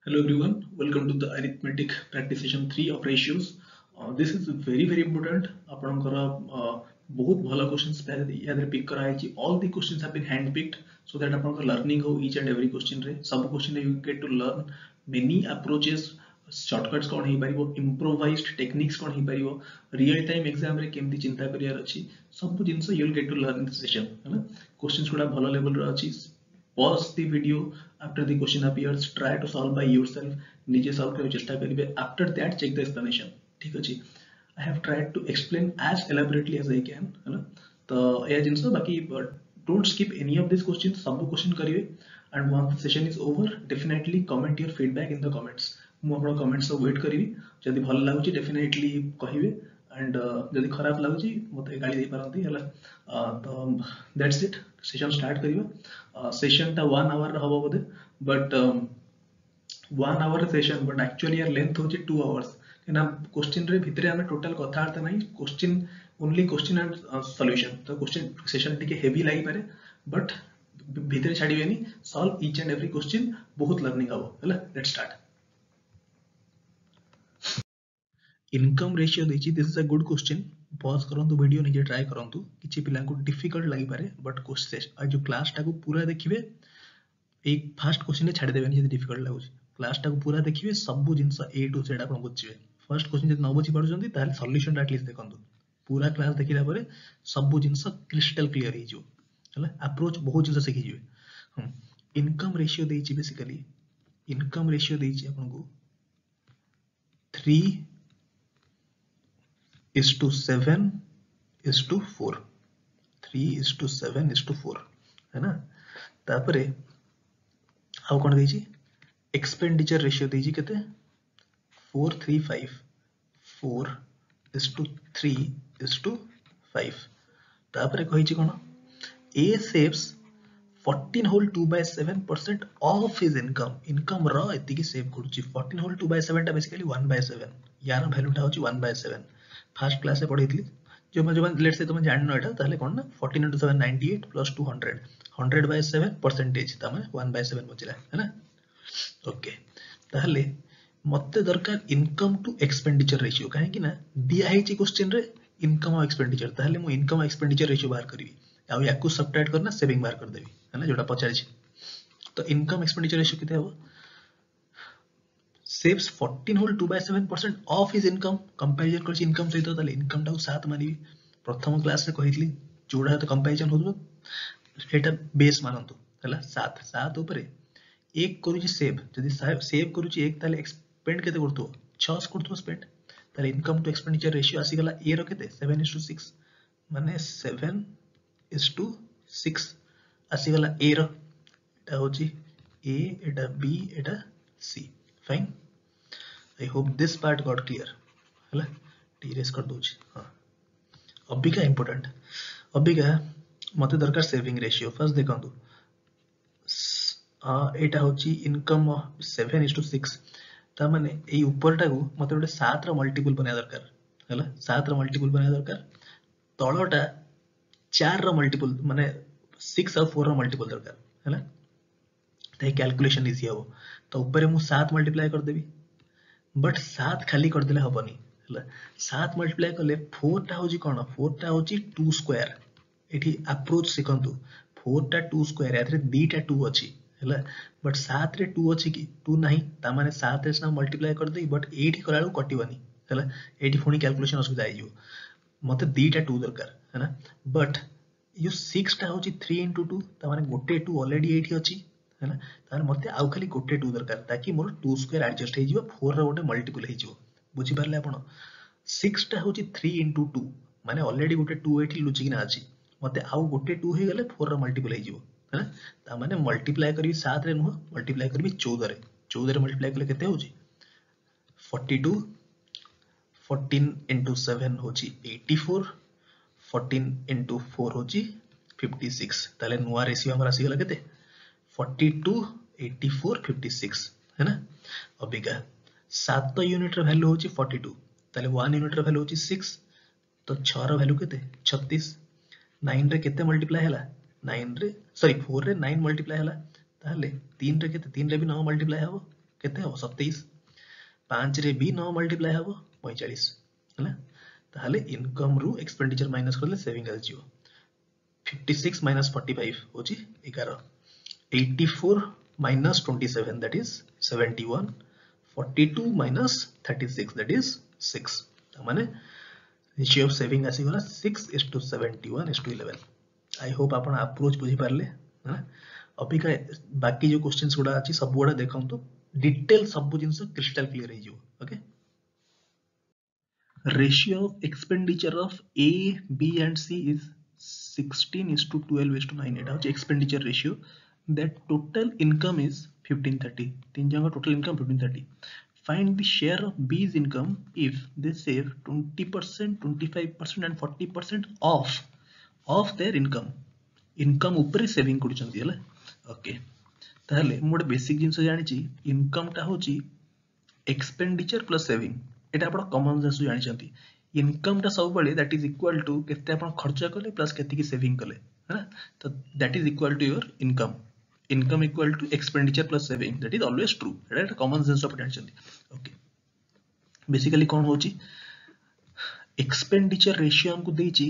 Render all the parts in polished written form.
Hello everyone, welcome to the arithmetic practice session 3 of ratios. This is very important. आपणकर बहुत भल questions याद pick कराई. All the questions have been hand picked so that आपणकर learning हो each and every question रे. सब question रे you get to learn many approaches, shortcuts कौन ही पारिबो, improvised techniques कौन ही पारिबो, real time exam रे केमती चिंता करियार अछि. सब जिंस you will get to learn in this session. है ना? Questions गुड़ा भल level रे अछि. Pause the video after the question appears, try to solve by yourself, निजे solve करने चेष्टा करिवे. After that check the explanation. ठीक अछि. I have tried to explain as elaborately as I can, है ना? तो यह जिंस बाकी don't skip any of these questions. सब question करिवे. And once the session is over, definitely comment your feedback in the comments. ମୁଁ ଆପଣ comments ସବୁ wait କରିବି. ଯଦି ଭଲ ଲାଗୁଛି definitely କହିବେ. And ଯଦି ଖରାପ ଲାଗୁଛି ମୋତେ ଗାଳି ଦେଇ ପାରନ୍ତି ହେଲା. ତ that's it. Session start करिवा. Session टा 1 hour हवा बोधे, but 1 hour session but actually यार लेंथ होची 2 hours ना. क्वेश्चन रे भितरे हमें टोटल कथार्थ नहीं, question only question and solution. तो क्वेश्चन सेशन टिके हेवी लागि पारे बट भितरे छाड़ीबेनी. Solve each and every question, बहुत लर्निंग हबो हैला. Let's start. इनकम रेशियो देछि. This is a good question. Pause करंतु, वीडियो निजे ट्राई करंतु. किछि पिला को डिफिकल्ट लागि पारे बट क्वेश्चन जो क्लास टा को पूरा देखिबे. एक फर्स्ट क्वेश्चन रे छाड़ी देबेनी जदी डिफिकल्ट लागुछि. क्लास टा को पूरा देखिबे, सब जिंस ए टू जेड आपण बुझिबे. फर्स्ट क्वेश्चन जदी न बुझि पारुछंती ताले सॉल्यूशन एटलीस्ट देखंतु. पूरा क्लास देखिला परे सब जिंस क्रिस्टल क्लियर हे जो हला. अप्रोच बहुत जिंस सिखि जिवे. इनकम रेशियो देछि. बेसिकली इनकम रेशियो देछि आपन को 3:7:4. 3:7:4 है ना. तापरे आउ कोन देछि. एक्सपेंडिचर रेशियो देछि केते 4:3:5. 4:3:5. तापरे कहिछि कोन. A saves 14 whole 2/7% of his income. Income रो एति की सेव करूछि. 14 whole 2/7 टा बेसिकली 1/7. यार वैल्यू टा होछि 1/7. फर्स्ट क्लास से पढितली. जो लेट्स से तुम जान न एटा ताले कोन ना 14 into 7 98 plus 200. 100/7 परसेंटेज तमे 1/7 बचिला है ना. ओके. ताहले मते दरकार इनकम टू एक्सपेंडिचर रेशियो. काहे कि ना दिया हेछि क्वेश्चन रे इनकम और एक्सपेंडिचर. ताहले मु इनकम और एक्सपेंडिचर रेशियो बाहर करबी. आ याकू सबट्रैक्ट करना सेविंग बाहर कर देबी है ना, जोटा पचारि छी. तो इनकम एक्सपेंडिचर रेशियो केते हबो. saves 14 whole 2/7% of his income. Comparison करछि इनकम सहित. ताले इनकम टा 7 मानिबी. प्रथम क्लास रे कहितली जोडा तो कंपैरिजन होतो एटा बेस मानंतु हैला. 7 ऊपर एक करूछि सेव. जदि सेव करूछि एक ताले एक्सपेंड केते करतो 6 करतो स्पेंड. ताले इनकम टू एक्सपेंडिचर रेशियो आसी गला ए रो केते 7:6 माने 7:6 आसी गला ए रो. एटा होछि ए, एटा बी, एटा C. Fine. I hope this part got clear हैला. टीरेस कर दोछि. हां, अबिका इंपोर्टेंट. अबिका मते दरकार सेविंग रेशियो. फर्स्ट देखंतु एटा होछि इनकम 7:6. ता माने एई ऊपर टाकू मते गोटे 7 रो मल्टीपल बना दरकार हैला. 7 रो मल्टीपल बना दरकार. तळटा 4 रो मल्टीपल माने 6 और 4 रो मल्टीपल दरकार हैला. ते कैलकुलेशन इजी हो. तो ऊपर मु 7 मल्टीप्लाई कर देबी. बट 7 खाली कर देले हबनी हैला. 7 मल्टीप्लाई करले 4 टा होजी कोन. 4 टा होजी 2 स्क्वायर. एठी अप्रोच सिखंतु. 4 टा 2 स्क्वायर याथरे 2 टा 2 अछि हैला. बट 7 रे 2 अछि कि 2 नाही. ता माने 7 रे ना मल्टीप्लाई कर देई बट एठी कराळू कटिबनी हैला. एठी फोनी कैलकुलेशन असुविधा आइ जो. मते 2 टा 2 दरकार है ना. बट यो 6 टा होची 3 into 2. ता माने गोटे 2 ऑलरेडी एठी अछि है ना. तार मते आउ खाली गोटे 2 दरकार ताकि मोर 2 स्क्वायर एडजस्ट हे जिवो. 4 रो गोटे मल्टीपल हे जिवो. बुझी पारले आपण. 6 टा होची 3 into 2 माने ऑलरेडी गोटे 2 एठी लुचि किना अछि. मते आउ गोटे 2 हे गेले 4 रो मल्टीपल हे जिवो है ना. ता माने मल्टीप्लाई करबी 7 रे नुह, मल्टीप्लाई करबी 14 रे. 14 रे मल्टीप्लाई करले केते होची 42. 14 into 7 होची 84. 14 into 4 होची 56. ताले नुआ रेशियो हमर आसी गला केते 42, 84, 56 है ना. अबिका 7 यूनिट रे वैल्यू होची 42. ताले 1 यूनिट रे वैल्यू होची 6. तो 6 रो वैल्यू केते 36. 9 रे केते मल्टीप्लाई हला 9 रे सॉरी 4 रे 9 मल्टीप्लाई हला. ताले 3 रे केते 3 रे भी 9 मल्टीप्लाई हबो. केते हो 27 5 रे भी 9 मल्टीप्लाई हबो 45 हैला ताहले इनकम रु एक्सपेंडिचर माइनस करले सेविंग आजियो 56 minus 45 होची 11 84 minus 27 that is 71 42 minus 36 that is 6 तामाने रेशियो ऑफ सेविंग आसी गला 6:71:11 आई होप आपण अप्रोच बुझी पारले है अभी का बाकी जो क्वेश्चंस गुडा अछि सब गुडा देखंतु डिटेल सब जिंस क्रिस्टल क्लियर हो okay ratio of expenditure of A B and C is 16:12:9 एटा होची expenditure ratio that total income is 1530 तीन जगह total income 1530 find the share of B's income if they save 20%, 25% and 40% of their income ऊपर saving करछंती हला okay ताहले मु गोटे बेसिक जिंस जानि छि इनकम टा होची एक्सपेंडिचर प्लस सेविंग एटा आपण कॉमन सेंस जानि छंती इनकम टा सब बळे दैट इज इक्वल टू केते आपण खर्च कले प्लस केते की सेविंग कले है ना तो that is equal to your income equal to expenditure plus saving that is always true एटा कॉमन सेंस ऑफ जानि छंती ओके बेसिकली कोन होची एक्सपेंडिचर रेशियो हमको देची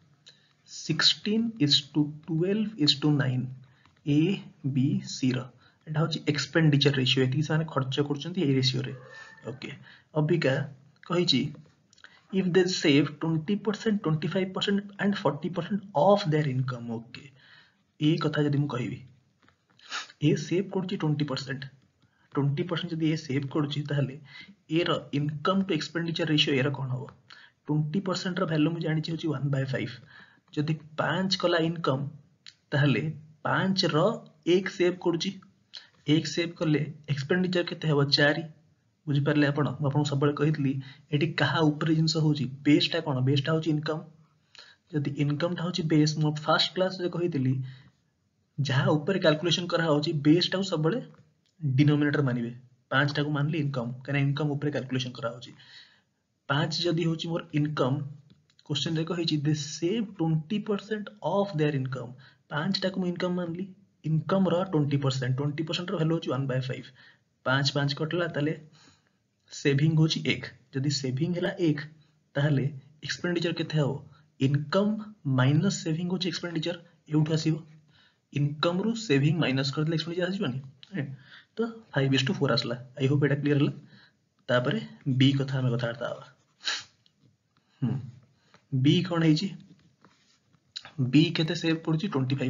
16:12:9 ए बी सी रो एटा होची एक्सपेंडिचर रेशियो एती साने खर्च करछंती ए रेशियो रे ओके अबिका कहिची if they save 20%, 25% and 40% of their income okay ए कथा जदि मु कहिबी ए सेव करछि 20% जदि ए सेव करछि ताहले ए रो income to expenditure ratio A रो कोन हो 20% रो वैल्यू मु जानि छि होछि 1/5 जदि 5 कला इनकम ताहले 5 रो 1 सेव करछि 1 सेव करले एक्सपेंडिचर केते हेबो 4 बुझी पारले आपण सब बळे कहितली एटी कहा ऊपर जिंस होची बेसटा कोन बेसटा होची इनकम जदि इनकम टा होची बेस मो फर्स्ट क्लास रे कहितली जहा ऊपर कैलकुलेशन करा होची बेसटा सब बळे डिनोमिनेटर मानिबे 5 टा को मानली इनकम कने इनकम ऊपर कैलकुलेशन करा होची 5 जदि होची मोर इनकम क्वेश्चन रे कहिची they save 20% of their income 5 टा को इनकम मानली इनकम रो 20% रो वैल्यू होची 1/5 5 5 कटला ताले सेविंग होची 1 जदि सेविंग हला 1 ताहले एक्सपेंडिचर केते हो इनकम माइनस सेविंग होची एक्सपेंडिचर एउठ आसीबो इनकम रु सेविंग माइनस करले एक्सपेंडिचर आसीबनी तो 5:4 आसला आई होप एटा क्लियर हला तापरे बी कथा हम कथार्ता आवा बी कोन हेची बी केते सेव करची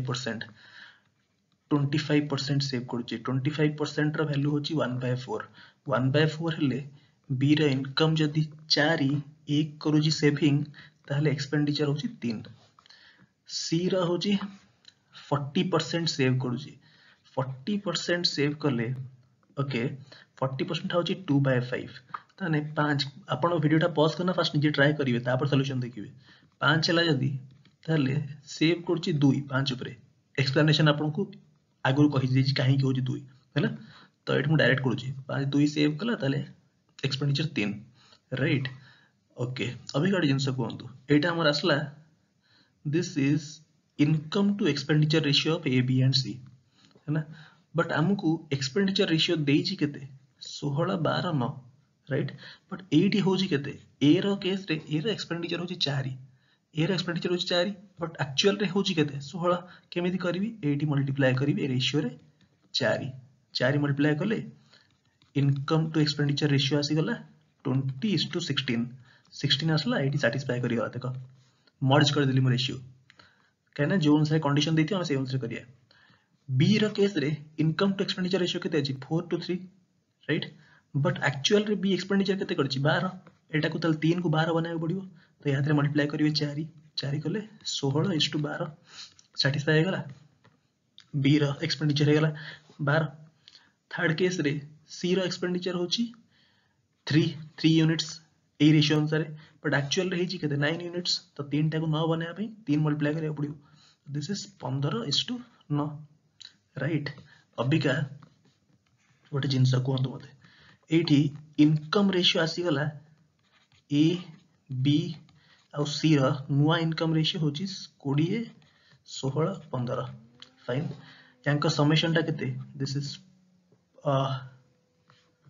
25% सेव करची 25% रो वैल्यू होची 1/4 हेले बी रो इनकम जदी 4 1 करूची सेविंग ताहले एक्सपेंडिचर होची 3 सी रो होची 40% सेव करूची 40% सेव करले ओके 40% होची 2/5 ताने 5 आपण वीडियोटा पॉज करना फास्ट निजे ट्राई करिवे तापर सॉल्यूशन देखिवे 5 हला जदी ताहले सेव करची 2 5 ऊपर एक्सप्लेनेशन आपन को आगुर कहि दिछि काहे कि होची 2 हैला तो एट मु डायरेक्ट करूची 5 2 सेव कला ताले एक्सपेंडिचर 3 राइट ओके अभी गाडी जिंस कोंतु एटा हमर असला this is income to expenditure ratio of A B and C है ना बट हमकु एक्सपेंडिचर रेशियो देइछि केते 16 12 9 राइट बट एटी होछि केते ए रो केस रे ए रो एक्सपेंडिचर होछि 4 ए रो एक्सपेंडिचर होछि 4 बट एक्चुअल रे होछि केते 16 केमिति करबी 80 मल्टीप्लाई करबी ए रेशियो रे 4 मल्टीप्लाई करले इनकम टू एक्सपेंडिचर रेशियो आसी गला 20:16 आसला 80 सैटिस्फाई करी गला देखो मर्ज कर देली म रेशियो कहना जो अनुसार कंडीशन देती हम से अनुसार करिया बी रो केस रे इनकम टू एक्सपेंडिचर रेशियो केते अछि 4:3 राइट बट एक्चुअल रे बी एक्सपेंडिचर केते करछि 12 एटा को तल 3 को 12 बनाय पड़िबो तो याद रे मल्टीप्लाई करिवे 4 कले 16:12 सैटिस्फाई हो गला बी रो एक्सपेंडिचर हो गला 12 थर्ड केस रे सी रो एक्सपेंडिचर होछि 3 यूनिट्स ए रेशियो अनुसार बट एक्चुअल रे हेछि केते 9 यूनिट्स तो 3 टा को 9 बनाया पई 3 मल्टीप्लाई करिया पड़िबो दिस इज 15:9 राइट अबिका गोटे जिंस कोहंतु मते एठी इनकम रेशियो आसी गला ए बी आ सी रो नुआ इनकम रेशियो होची 20 16 15 फाइन यांका समेशन टा केते this is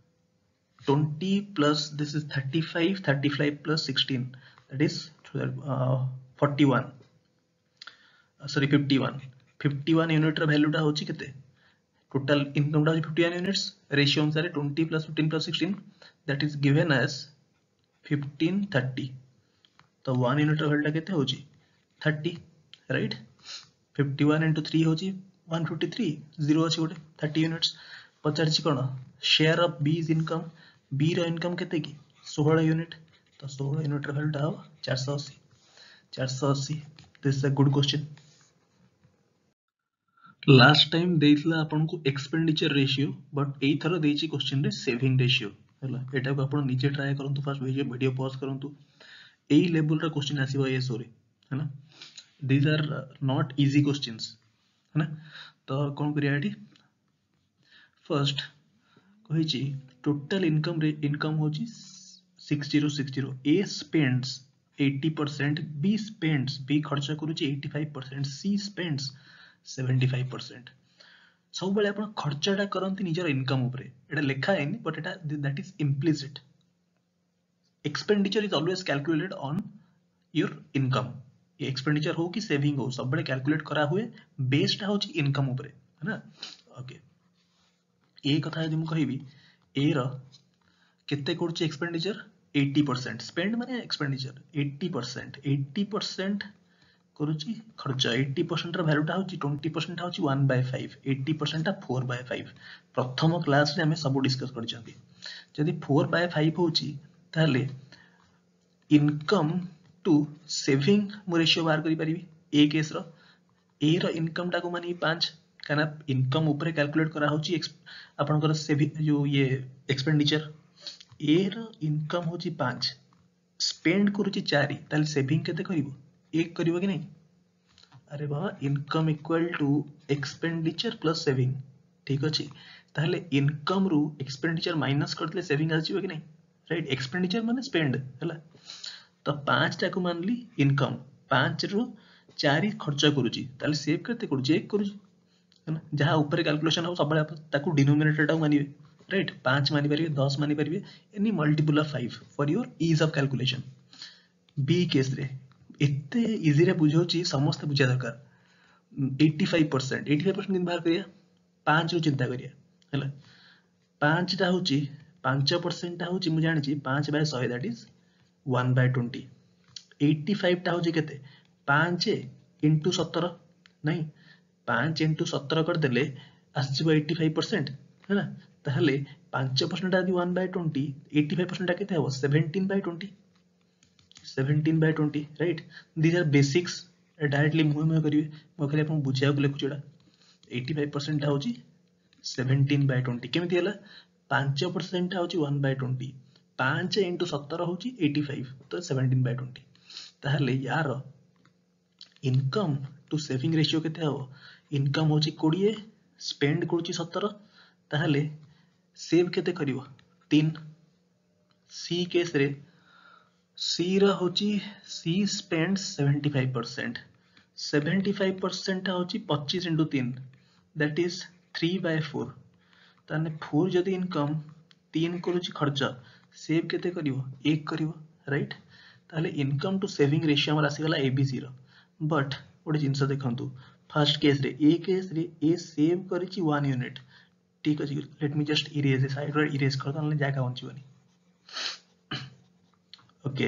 20 plus this is 35 plus 16 that is 41 sorry 51 unit ର भ्यालु टा होची केते टोटल इनकम टा होची 51 यूनिट्स रेशियो अनुसार 20 plus 15 plus 16 that is given as 1530 तो 1 यूनिट ର भ्यालु टा केते होची 30 राइट 51 into 3 होची 153 0 अछि गोटे 30 यूनिट्स पचारछि कोन share of B is income B रो इनकम केते की 16 यूनिट तो 16 यूनिट रो भ्यालु टा हो 480 this is a good question last time देइतला आपन को एक्सपेंडिचर रेशियो बट एई थरो देइछि क्वेश्चन रे सेविंग रेशियो हला एटा को आपन नीचे ट्राई करंतु फर्स्ट वीडियो पॉज करंतु एई लेवल रा क्वेश्चन आसीबो एसओ रे हैना these are not easy questions है ना तो कौन करिया एठी फर्स्ट कहिछि टोटल इनकम होछि 6060 A spends 80% B spends B खर्च करूछि 85% सी स्पेंड्स 75% सब बेले आपण खर्चटा करंती निजर इनकम ऊपर एटा लिखा हैनी बट एटा that is implicit expenditure is always calculated on your income expenditure हो कि सेविंग हो सब बेले कैलकुलेट करा हुए बेस्ड होची इनकम ऊपर है ना ओके ए कथा यदि मु कहिबी ए रो केते करछि एक्सपेंडिचर 80% स्पेंड माने एक्सपेंडिचर 80% करूची खर्च 80% रा वैल्यू टा होची 20% होची 1/5 80% टा 4/5 प्रथम क्लास रे हमें सब डिस्कस करि छथि जदि 4/5 होची ताले इनकम टू सेविंग मु रेशियो बाहर करि परिबी ए केस रो ए रो इनकम टा को माने 5 काना इनकम ऊपर कैलकुलेट करा होची आपनकर सेविंग जो ये एक्सपेंडिचर ए रो इनकम होची 5 स्पेंड करूची 4 ताले सेविंग केते करिवो एक करिवो कि नहीं अरे बाबा income equal to expenditure plus saving ठीक अछि ताले इनकम रु एक्सपेंडिचर माइनस करले सेविंग आजिबो कि नहीं राइट एक्सपेंडिचर माने स्पेंड हला तो 5 टा को मानली इनकम 5 रु 4 खर्च करूची ताले सेव करते करूची एक करूची है ना जहां ऊपर कैलकुलेशन हो सब ताकू डिनोमिनेटर टा मानिबे राइट 5 मानि परिबे 10 मानि परिबे any multiple of 5 for your ease of calculation B case रे एते इजी रे बुझौची समस्त बुझा दरकार 85% दिन बाहर करिया 5 रु चिंता करिया हैला 5 टा होची 5% टा होची मु जानि छी 5/100 दैट इज 1/20 85 टा होची केते 5 into 17 नहीं 5 into 17 कर देले आसीबो 85% है ना ताहले 5% टा यदि 1/20 85% टा केते हो 17/20 17/20 right these are basics directly मुहे करिवे मो खाली आपन बुझिया को लिखुचडा 85% टा होची 17/20 केमिति हला 5% टा होची 1/20 5 into 17 होची 85 तो 17/20 ताहले यार इनकम टू सेविंग रेशियो केते हो इनकम होची 20 स्पेंड करूची 17 ताहले सेव केते करिवो 3 सी केस रे सी रा होची सी स्पेंड्स 75% 75% होची 25 into 3 that is 3/4 ताने 4 जदी इनकम 3 करूची खर्च सेव केते करिवो 1 करिवो राइट ताले इनकम टू सेविंग रेशियो हमर आसी गला एबीसी रो बट ओडे जिंस देखंतु फर्स्ट केस रे ए सेव करिची 1 यूनिट ठीक अछि let me just erase side रे इरेज कर दन जाका बंचिबनी ओके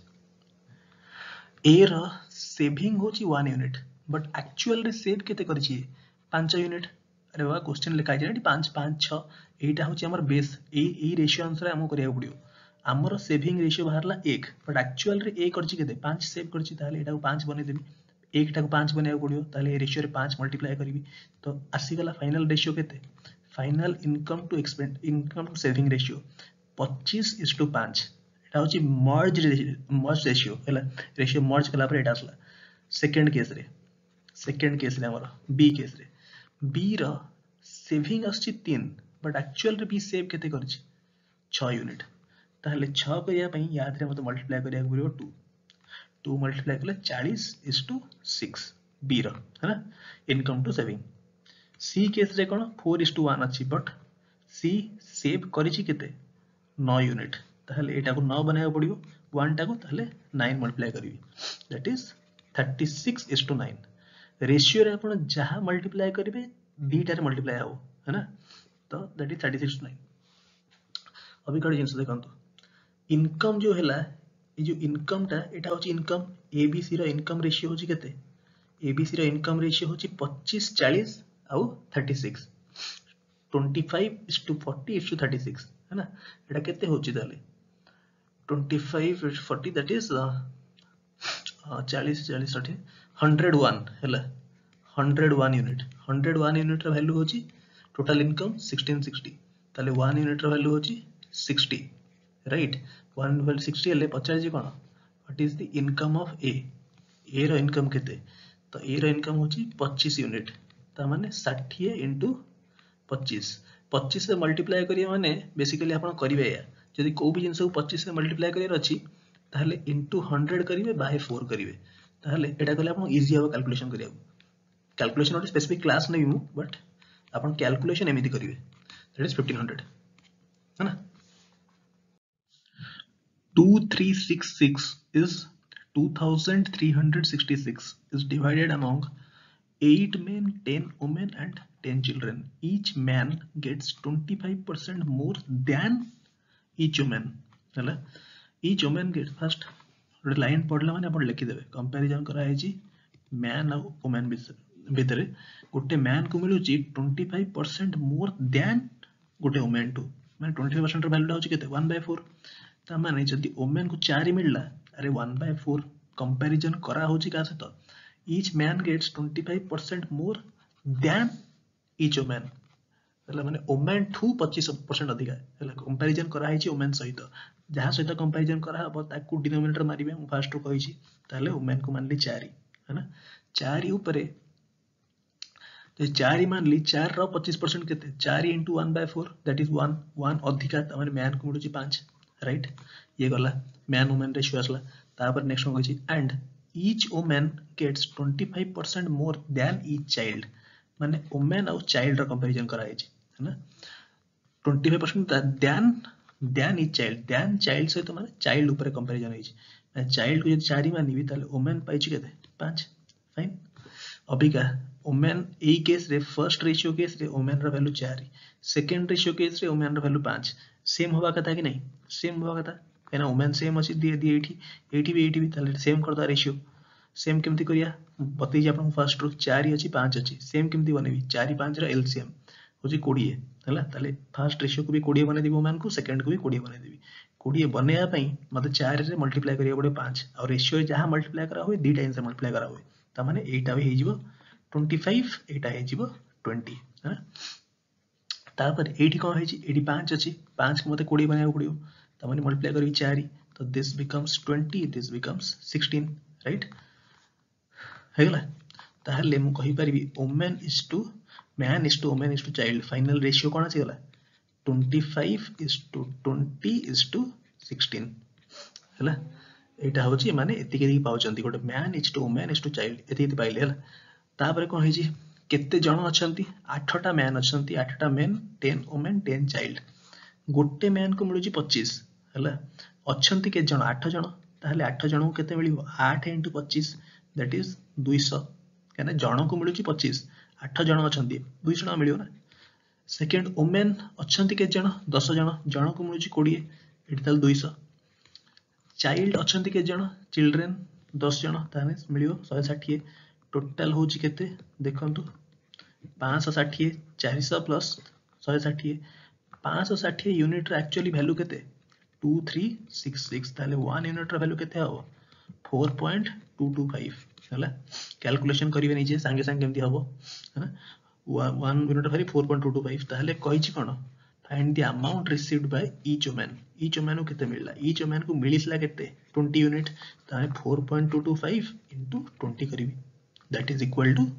ए रो सेविंग होची 1 यूनिट बट एक्चुअल रे सेव केते करछि 5 यूनिट अरे वाह क्वेश्चन लिखा जाय 5 5 6 एटा होची हमर बेस ए रेशियो अनुसार हम करिया पडियो हमर सेविंग रेशियो बाहरला 1 बट एक्चुअल रे ए करछि केते 5 सेव करछि ताले एटा को 5 बने देबी 1 टा को 5 बनेया पडियो ताले ए रेशियो रे 5 मल्टीप्लाई करबी तो आसी गला फाइनल रेशियो केते final income to saving ratio 25:5 एटा होची मर्ज रेशियो हला रेशियो मर्ज कला पर एटा आसला सेकंड केस रे हमर बी केस रे बी रो सेविंग आछि 3 बट एक्चुअल रे बी सेव केते करछि 6 यूनिट ताहले 6 करिया पई याद रे मते मल्टीप्लाई करिया पड़ियो 2 मल्टीप्लाई कले 40:6 बी रो है ना income to saving C case रे कोन 4:1 अछि बट सी सेव करिछि केते 9 यूनिट ताहले एटा को 9 बनाया पड़ियो 1 टा को ताहले 9 मल्टीप्लाई करिवि दैट इज 36:9 रेशियो रे आपण जहा मल्टीप्लाई करिवे दीटा रे मल्टीप्लाई हो है ना तो दैट इज 36:9 अभी कड़ी जिंस देखंतु इनकम जो हैला ये जो इनकम टा एटा होची इनकम एबीसी रो इनकम रेशियो होची केते एबीसी रो इनकम रेशियो होची 25 40 आउ 36 25:40:36 है ना एटा केते होची ताले 25:40 दैट इज 40 40 60 101 हैला 101 यूनिट 101 यूनिट रो वैल्यू होची टोटल इनकम 1660 ताले 1 यूनिट रो वैल्यू होची 60 राइट 1 वैल्यू 60 हेले पचार जी कोन what is the income of A रो इनकम केते तो ए रो इनकम होची 25 यूनिट ता माने 60 * 25 25 से मल्टीप्लाई करिया माने बेसिकली आपण करिवे या जदि को भी जिंस को 25 से मल्टीप्लाई करियर अछि ताहले इनटू 100 करिवे बाय 4 करिवे ताहले एटा कले आपण इजी हो कैलकुलेशन करिया कैलकुलेशन और स्पेसिफिक क्लास नै मु बट आपण कैलकुलेशन एमिति करिवे दैट इज 1500 है ना 2366 is 2366 is divided among 8 men 10 women and 10 children each man gets 25% more than each woman हैला each woman gets first ଗୋଟେ ଲାଇନ୍ ପଢିଲା ମାନେ ଆପଣ ଲେଖିଦେବେ कंपैरिजन करा है जी मैन और वुमेन भितर गोटे मैन को मिलुची 25% मोर देन गोटे वुमेन टू माने 25% ର वैल्यू होची केते 1/4 ता माने जदी वुमेन को 4 मिलला अरे 1/4 कंपैरिजन करा होची का से तो each man gets 25% more than each woman हैला माने वुमेन ठू 25% अधिक हैला कंपैरिजन करा है वुमेन सहित जहाँ सहित कंपैरिजन करा हबो ताकू डिनोमिनेटर मारिबे मु फर्स्ट कहिची ताले वुमेन को मानली 4 है ना 4 ऊपरे तो 4 मानली 4 रो 25% केते 4 * 1/4 दैट इज 1 1 अधिका त माने मैन को मिलुची 5 राइट ये गला मैन वुमेन रेशियो असला तापर नेक्स्ट वन कहिची and each women gets 25% more than each child माने वुमेन और चाइल्ड रो कंपैरिजन करा है ना 25% देन ईच चाइल्ड सहित माने चाइल्ड ऊपर कंपैरिजन है चाइल्ड को यदि 4 मानिबी ताले वुमेन पाइची केते 5 फाइन अबिका वुमेन ए केस रे फर्स्ट रेशियो केस रे वुमेन रो वैल्यू 4 सेकंड रेशियो केस रे वुमेन रो वैल्यू 5 सेम होबा कथा कि नहीं सेम होबा कथा कहना वुमेन सेम अछि दिए एठी भी ताले सेम करदा रेशियो सेम केमती करिया बतै जे आपन फर्स्ट रो 4 अछि 5 अछि सेम केमती बनेबी 4 5 रो एलसीएम होची 20 हला ताले फर्स्ट रेशियो को भी 20 बने देबी वुमेन को सेकंड को भी 20 बने देबी 20 बनेया पई मते 4 रे मल्टीप्लाई करिया पड़े 5 और रेशियो जहां मल्टीप्लाई करा होय 2 टाइम से मल्टीप्लाई करा होय ता माने एटा भी हे जिवो 25 एटा हे जिवो 20 है तापर एठी कोन हे छि एठी 5 अछि 5 को मते 20 बनाया पड़ियो ता माने मल्टीप्लाई करबी 4 तो this becomes 20 this becomes 16 right हेगला ताहले मु कहि परिबी women is to man is to women is to child final ratio कोन अछि गला 25:20:16 हैला एटा होची माने एति के पाउचंती गोटे man is to women is to child एति पाइले हैला तापर कोन हेजी केते जण अछंती 8टा मैन अछंती 8टा मेन 10 वुमेन 10 चाइल्ड गोटे मैन को मिलुची 25 हैला अछंती के जण 8 जण ताहले 8 जण को केते मिलिबो 8 * 25 दैट इज 200 कहना जण को मिलुची 25 8 जण अछंती 200 मिलियो ना सेकंड वुमेन अछंती के जण 10 जण को मिलुची 20 एठी ताल 200 चाइल्ड अछंती के जण चिल्ड्रन 10 जण ताने मिलियो 160 टोटल होची केते देखंतु 560 400 प्लस 160 560 यूनिट रे एक्चुअली वैल्यू केते 2366 ताले 1 यूनिट रे वैल्यू केते हो 4.225 हैला कैलकुलेशन करिवे निजे संगे संगे केमती हबो है ना 1 यूनिट वैल्यू 4.225 ताले कहिछि कोन find the amount received by each women को केते मिलला ईच वुमेन को मिलिसला केते 20 यूनिट ताने 4.225 into 20 करिवि that is equal to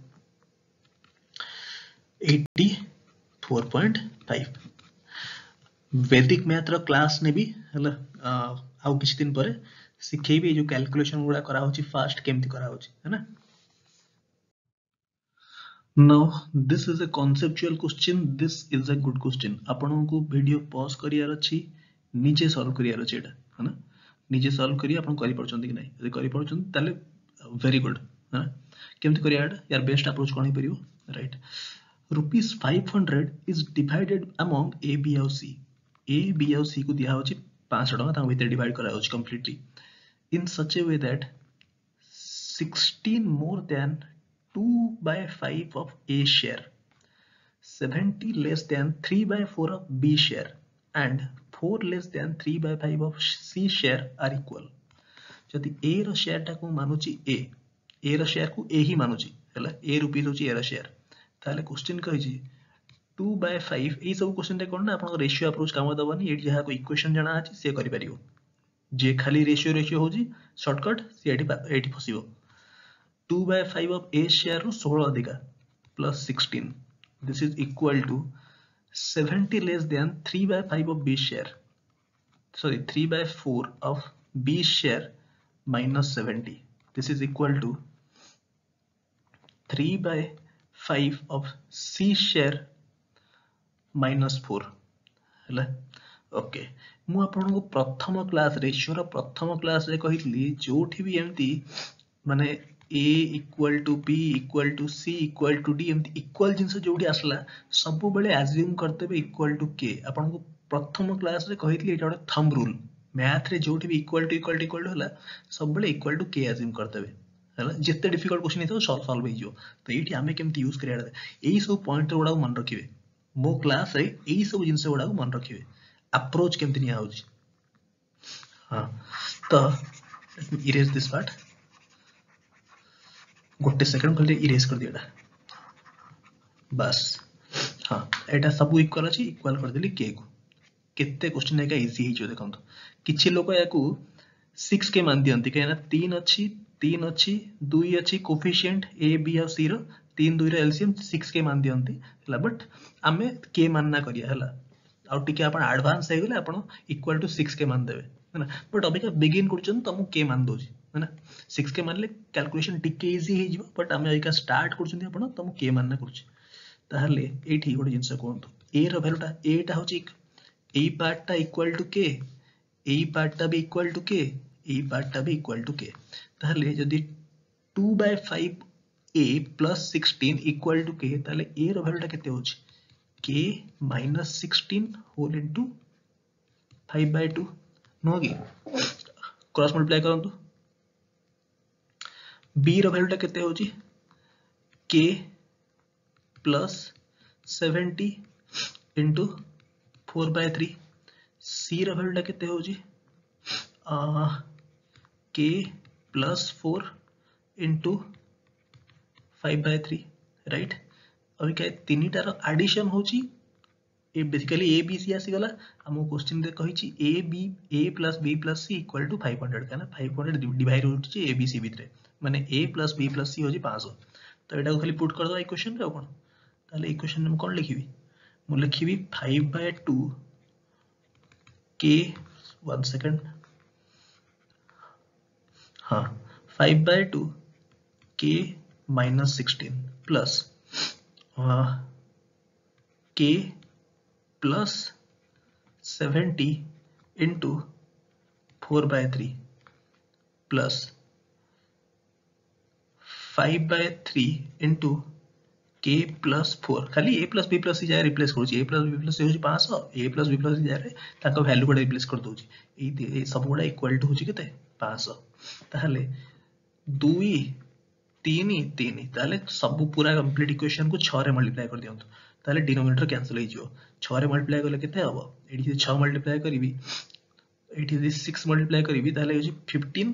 84.5 Vedic math row class ने भी हला आउ किछ दिन परे सिखेबी जो कैलकुलेशन गुडा करा होची फास्ट केमती करा होची है ना Now this is a conceptual question, this is a good question. आपन को वीडियो पॉज करियार अछि निजे सॉल्व करियार अछि एटा है ना निजे सॉल्व करिया आपण करि परछन्ती कि नै यदि करि परछन्ती ताले वेरी गुड है ना केमति करिया एटा यार बेस्ट अप्रोच कोन परियो right rupees 500 is divided among A, B और C. A, B और C को दिया होची 500 टका तांग भीतर डिवाइड करा होची completely in such a way that 16 more than 2 by 5 of A share, 70 less than 3 by 4 of B share and 4 less than 3 by 5 of C share are equal. जदि A रो शेयर टा को मानुची A रो share को A ही मानुची हैला A रुपीस होची A रो शेयर ताले क्वेश्चन कहिची 2 by 5 ए सब क्वेश्चन रे कोन ना आपन रेशियो अप्रोच काम दबनी एठी जहा को इक्वेशन जाना अछि से करि परियो जे खाली रेशियो होची शॉर्टकट से एठी फसिबो 2 by 5 of A share रो 16 अधिका plus 16 this is equal to 70 less than 3 by 5 of B share sorry 3 by 4 of B share minus 70 this is equal to 3 by 5 of C share minus 4 हैला okay मु आपन को प्रथम class ratio रो प्रथम class रे कहितली जोठी भी एमती माने A equal to B equal to C equal to D एमती इक्वल जिंस जोठी आसला सब बेले अज्यूम करते बे इक्वल टू K आपन को प्रथम क्लास रे कहितली एटा ଗୋଟେ थंब रूल मैथ रे जोठी भी इक्वल टू होला सब बेले इक्वल टू K अज्यूम करते बे हैला जिते डिफिकल्ट क्वेश्चन हितो सॉल्व हो तो एठी हमें केमती यूज करिया एई सब पॉइंट गुडा मन रखिबे मो क्लास रे एई सब जिंस गुडा मन रखिबे अप्रोच केमती निया होची हां तो let me erase this part गोटे सेकंड खाली इरेज कर दियाडा बस हां एटा सब इक्वल अछि इक्वल कर देली k को केते क्वेश्चन एका इजी हे जो देखंतो किछि लोक याकू 6 के मान दियंती कहना 3 अछि 2 अछि कोफिशिएंट a b और c रो 3 2 रो एलसीएम 6 के मान दियंती हला बट आमे k मानना करिया हला आउ टिके आपण एडवांस हे गेले आपण इक्वल टू 6 के मान देबे है ना बट अभी का बिगिन करछन त मु k मान दोजी है ना 6 के मानले कैलकुलेशन टिके इजी हे जिवो बट आमे अभी का स्टार्ट करछन आपण त मु k मानना करछि ताहले एठी गोटे जिंस कोंतो a रो वैल्यूटा a टा होची ए पार्ट टा इक्वल टू k ए पार्ट टा भी इक्वल टू k ए पार्ट टा भी इक्वल टू k ताहले जदी 2 by 5 a plus 16 equal to k ताहले a रो वैल्यूटा केते होची k minus 16 whole into 5 by 2 नो की क्रॉस मल्टीप्लाई करंतु b रो वैल्यूटा केते होची k plus 70 into 4 by 3 c रो वैल्यूटा केते होची k plus 4 into 5 by 3 right अभी क्या तीनटा रो एडिशन होची ए बेसिकली a b c आसी गला हम क्वेश्चन दे कहिची a plus b plus c equal to 500 काना 500 डिवाइड होची a b c भितरे माने a plus b plus c होची 500 तो एटा को खाली पुट कर दो इक्वेशन रे कोन ताले इक्वेशन में कोन लिखिबी मु लिखिबी 5 by 2 k 1 सेकंड हां 5 by 2 k minus 16 plus k plus 70 into 4 by 3 plus 5 by 3 into k plus 4 खाली a plus b plus c जाय रिप्लेस करूची a plus b plus c होची 500 a plus b plus c जाय रे ताको value code replace कर दोची ए सब गुडा equal to होची केते 500 ताहले 2 3 3 ताले सब पूरा कंप्लीट इक्वेशन को 6 रे मल्टीप्लाई कर दियंतु ताले डिनोमिनेटर कैंसिल हो जिवो 6 रे मल्टीप्लाई करले केते हबो एठी 6 मल्टीप्लाई करिवि एठी 6 मल्टीप्लाई करिवि ताले होची 15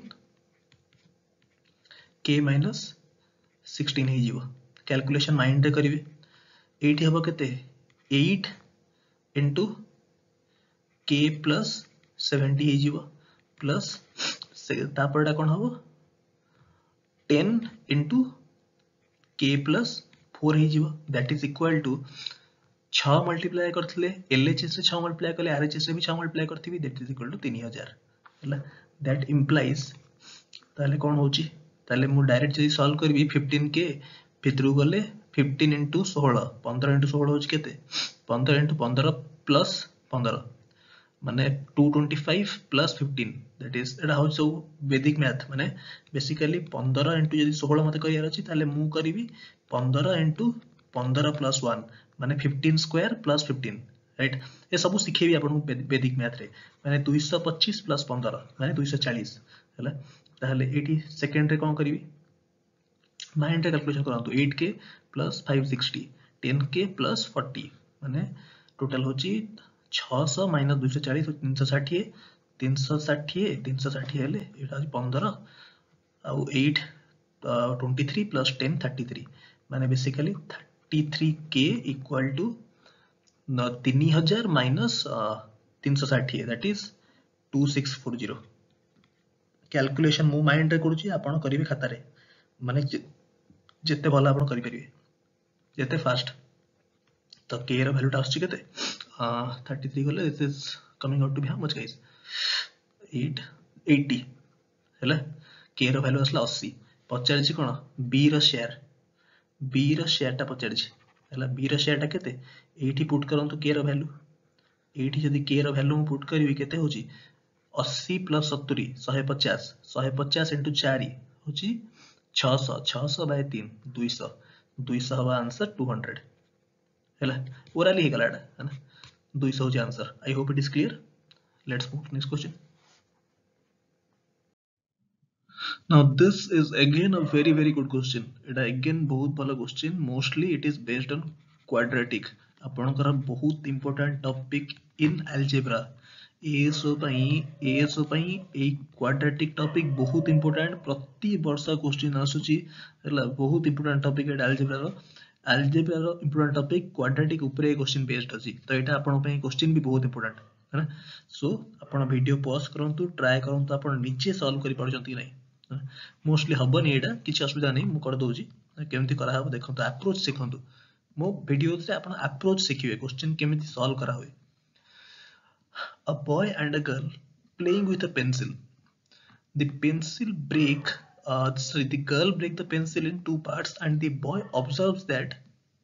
k minus 16 हे जिवो कैलकुलेशन माइंड रे करिवि एठी हबो केते 8 into k plus 70 हे जिवो प्लस तापरडा कोन हबो 10 into k plus 4 हे जिवो that is equal to 6 multiply करथिले LHS रे 6 मल्टीप्लाई करले RHS रे भी 6 मल्टीप्लाई करथिबी दैट इज इक्वल टू 3000 हला दैट इंप्लाइज ताले कोन होची ताले मु डायरेक्ट जदी सॉल्व करबी 15k भितरु गले 15 into 16 15 into 16 होची केते 15 into 15 plus 15 माने 225 प्लस 15 दैट इज एटा हो सब वैदिक मैथ माने बेसिकली 15 इंटू यदि 16 मते करियार अछि ताले मु करिवि 15 इंटू 15 प्लस 1 माने 15 स्क्वायर प्लस 15 राइट ए सब सिखेबी आपन वैदिक मैथ रे माने 225 प्लस 15 माने 240 हैला ताले एटी सेकंड रे कोन करिवि माइंड रे कैलकुलेशन करंतु 8k प्लस 560 10k प्लस 40 माने टोटल होची 600 माइनस 240 360 360 360 हेले एटा 15 आउ 8 23 प्लस 10 33 माने basically 33k equal to 3000 minus 360 that is 2640 calculation मु माइंड रे करूची आपण करिवे खाता रे माने जेते भला आपण करि परिवे जेते फास्ट तो k रो वैल्यू आछी केते 33 गले this is coming out to be how much guys 80 हैला k रो वैल्यू असला 80 पचार छी कोन b रो शेयर टा पचार छी हैला b रो शेयर टा केते 80 पुट करंतु k रो वैल्यू 80 जदी k रो वैल्यू पुट करबी केते होची 80 प्लस 70 150 150 इंटू 4 होची 600 600 बाय 3 200 200 हवा आंसर 200 हैला ओरली हे गलाडा है ना 200 होची answer I hope it is clear let's move next question now this is again a very good question এটা again बहुत भलो question mostly it is based on quadratic आपनकर बहुत important topic in algebra ASO पई ए quadratic topic बहुत important प्रति वर्ष क्वेश्चन आसुची हला बहुत इंपोर्टेंट टॉपिक है अलजेब्रा रो इंपोर्टेंट टॉपिक क्वाड्रेटिक ऊपर क्वेश्चन बेस्ड अछि तो एटा आपन पई क्वेश्चन भी बहुत इंपोर्टेंट है ना सो आपन वीडियो पॉज करंतु ट्राई करंतु आपन नीचे सॉल्व करि परछंती नै मोस्टली हबनी एटा किछि असुविधा नै मु कर दोजी केमति करा हबो देखंतु अप्रोच सिखंतु मो वीडियो से आपन अप्रोच सिखिबे क्वेश्चन केमति सॉल्व करा होय a boy and a girl playing with a pencil the pencil the girl break the pencil in two parts and the boy observes that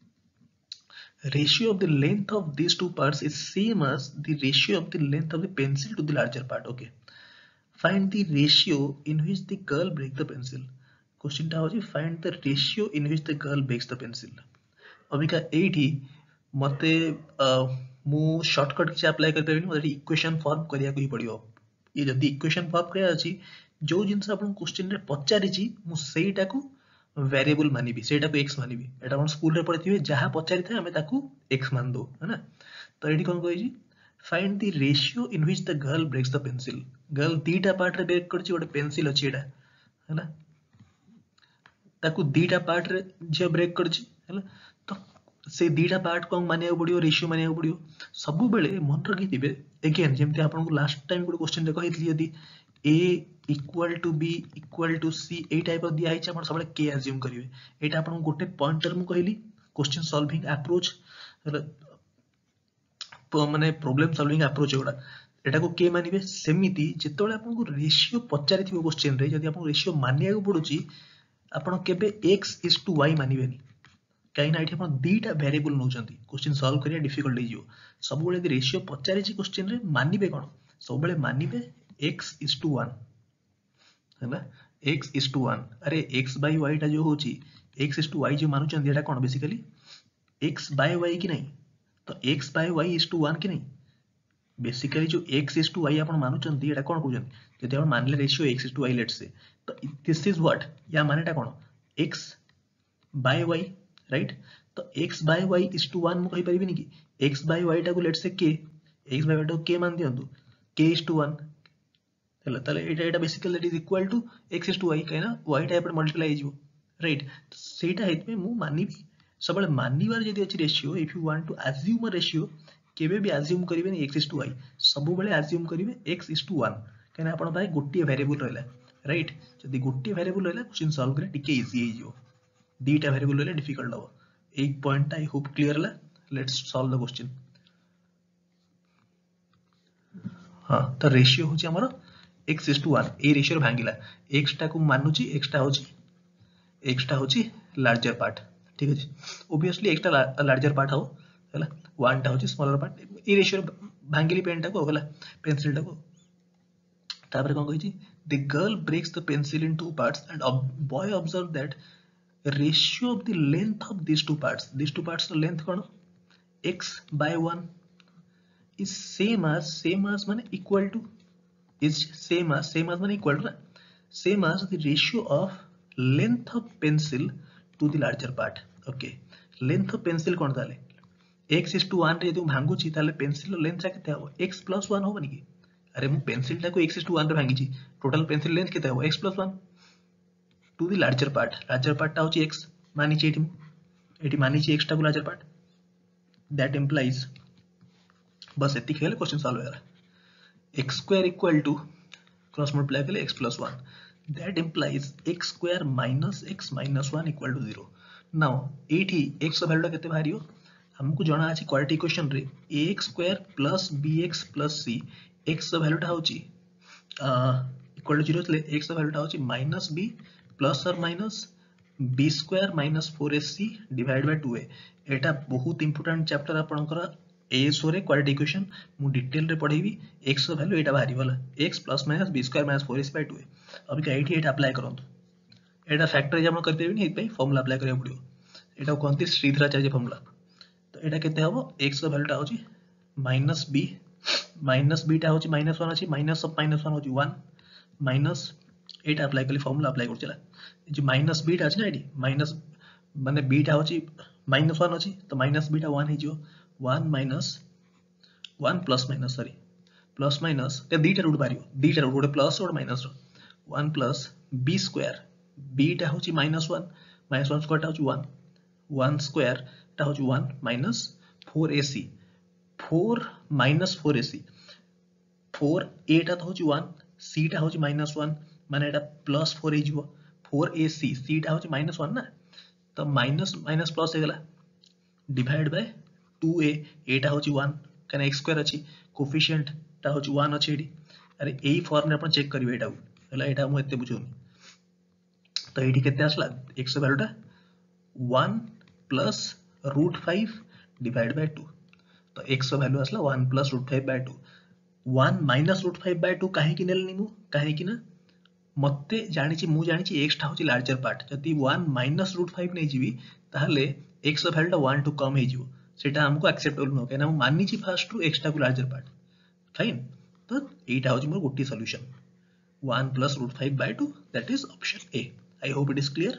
ratio of the length of these two parts is same as the ratio of the length of the pencil to the larger part okay find the ratio in which the girl breaks the pencil question ta hoji find the ratio in which the girl breaks the pencil Abika एठी मते मु shortcut किछ apply कर परबिनी मते equation form करिया को ही पड़ियो ये जदी इक्वेशन फॉर्म करिया अछि जो जिंस आपन क्वेश्चन रे पचारि छी मु सेईटा को वेरिएबल मानिबी सेईटा को x मानिबी एटा हम स्कूल रे पढिथिबे जहा पचारि थे हमें ताकू x मान दो है ना तो एठी कोन कहि छी find the ratio in which the girl breaks the pencil girl दीटा पार्ट रे ब्रेक करछि ओटे पेंसिल अछि एटा है ना ताकू दीटा पार्ट रे जे ब्रेक करछि है ना से दीटा पार्ट को मानिया पड़ियो रेशियो मानिया पड़ियो सब बेले मन रखिथिबे अगेन जेमते आपन को लास्ट टाइम को क्वेश्चन रे कहितली यदि a equal to b equal to c ए टाइप ऑफ दिया आइछ आपन सबले k अज्यूम करिवे एटा आपन गोटे पॉइंटर मु कहली क्वेश्चन सॉल्विंग अप्रोच माने प्रॉब्लम सॉल्विंग अप्रोच एटा एटा को k मानिबे सेमिति जेतोले आपन को रेशियो पचारिथिबो क्वेश्चन रे यदि आपन रेशियो मानिया को पडुची आपन केबे x is to y मानिबेनी कहीं ना अपन दीटा वेरिएबल नौचंती क्वेश्चन सॉल्व करिया डिफिकल्ट हो सब बेले यदि रेशियो पचारि छी क्वेश्चन रे मानिबे कोन सब बेले मानिबे x is to 1 हैला x is to 1 अरे x by y टा जो होची x is to y जो मानुचंती एटा कोन बेसिकली x by y की नहीं तो x by y is to 1 की नहीं बेसिकली जो x is to y अपन मानुचंती एटा कोन कहउचंती जदि अपन मानले ratio x is to y let's say तो दिस इज व्हाट या मानेटा कोन x by y राइट तो x by y is to 1 मु कहि परिबिनी कि x by y टा को let's say k x by y टा को k मान दियंतु k is to 1 हैला तले एटा basically it is equal to x is to y कहना y टा पर मल्टीप्लाई हिजो राइट सेटा हेत में मु मानिबी सबले मानिबार जदी अछि ratio if you want to assume a ratio केबे भी अज्यूम करिवे नि x is to y सब बेले अज्यूम करिवे x is to 1 कहना आपण भाई गोटी वेरिएबल रहला राइट जदी गोटी वेरिएबल रहला क्वेश्चन सॉल्व करे टिके इजी हिजो दीटा वेरिएबल रहले डिफिकल्ट हो एक पॉइंट आई होप क्लियर ला लेट्स सॉल्व द क्वेश्चन हां तो रेशियो होची हमर x is to 1 ए रेशियो भांगिला x टा को मानुची x टा होची लार्जर पार्ट ठीक है ऑब्वियसली x टा लार्जर पार्ट हो हैला 1 टा होची स्मॉलर पार्ट ए रेशियो भांगिली पेन टाको होला पेंसिल टाको तापर कोन कहिची the girl breaks the pencil in two parts and boy observe that ratio of the length of these two parts length कोन x by 1 is same as माने equal to is same as माने equal to same as the ratio of length of pencil to the larger part. okay length of pencil कोन ताले x is to 1 रे यदि भांगुची ताले pencil length टा केते हबो x plus 1 होबनी कि अरे मु पेंसिल टा को x is to 1 रे भांगीची टोटल पेंसिल लेंथ केते हबो x plus 1 to the larger part टा होची x मानिची एठी मानिची x टा को larger part that implies बस एति खेले क्वेश्चन सॉल्व हो गया x square equal to cross multiply कले x plus 1 that implies x square minus x minus 1 equal to 0 now एठी x वैल्यू टा केते बाहरियो हमकु जणा अछि क्वाड्रेटिक इक्वेशन रे ax square plus bx plus c x value टा होची इक्वल टू 0 तले x वैल्यू टा होची minus b plus or minus b square minus 4ac divided by 2a एटा बहुत इंपोर्टेंट चैप्टर आपनकर ASO रे क्वाड्रेटिक इक्वेशन मु डिटेल रे पढेबी x वैल्यू एटा बाहरी वाला x plus minus b square minus 4ac by 2a अब का एठी एटा अप्लाई करंतु एटा फैक्टराइज हम कर देबी नै पई फार्मूला अप्लाई करिया पड़ियो एटा कोनती श्रीधराचार्य फार्मूला तो एटा केते हबो x वैल्यू टा होची minus b टा होची -1 अछि माइनस ऑफ -1 होची 1 माइनस एटा अप्लाई कली फार्मूला अप्लाई करचला जे माइनस b टा अछि ना एटी माइनस माने b टा होची -1 अछि तो माइनस b टा 1 हे जो 1 minus 1 plus minus sorry plus minus ते दीटा रूट बारियो दीटा रूट गोटे प्लस और minus 1 plus b square b टा होची -1 स्क्वायर टा होची 1 स्क्वायर टा होची 1 minus 4ac 4 minus 4ac 4 a टा होची 1 c टा होची -1 माने एटा प्लस 4 हे जिवो 4ac c टा होची -1 ना तो माइनस माइनस प्लस हे गला डिवाइड बाय 2a एटा होची 1 कने x स्क्वायर अछि कोफिशिएंट टा होची 1 अछि एडी अरे एई फॉर्म रे अपन चेक करिवे एटा हला एटा मु एते बुझोनी तो एडी केते आसला x वैल्यू टा 1 plus √5 डिवाइड बाय 2 तो x वैल्यू आसला 1 plus √5 by 2 1 minus √5 by 2 काहे कि नेलनी मु काहे कि ना मते जानिची मु जानिची x टा होची लार्जर पार्ट जदी 1 minus √5 नै जीवी ताहले x वैल्यू टा 1 टू कम हे जीवो सेटा हमको एक्सेप्टेबल न कहना माननी छी फर्स्ट टू x टा को लार्जर पार्ट फाइन तो एटा होची मोर गोटी solution 1 plus √5 by 2 that is option A I hope it is clear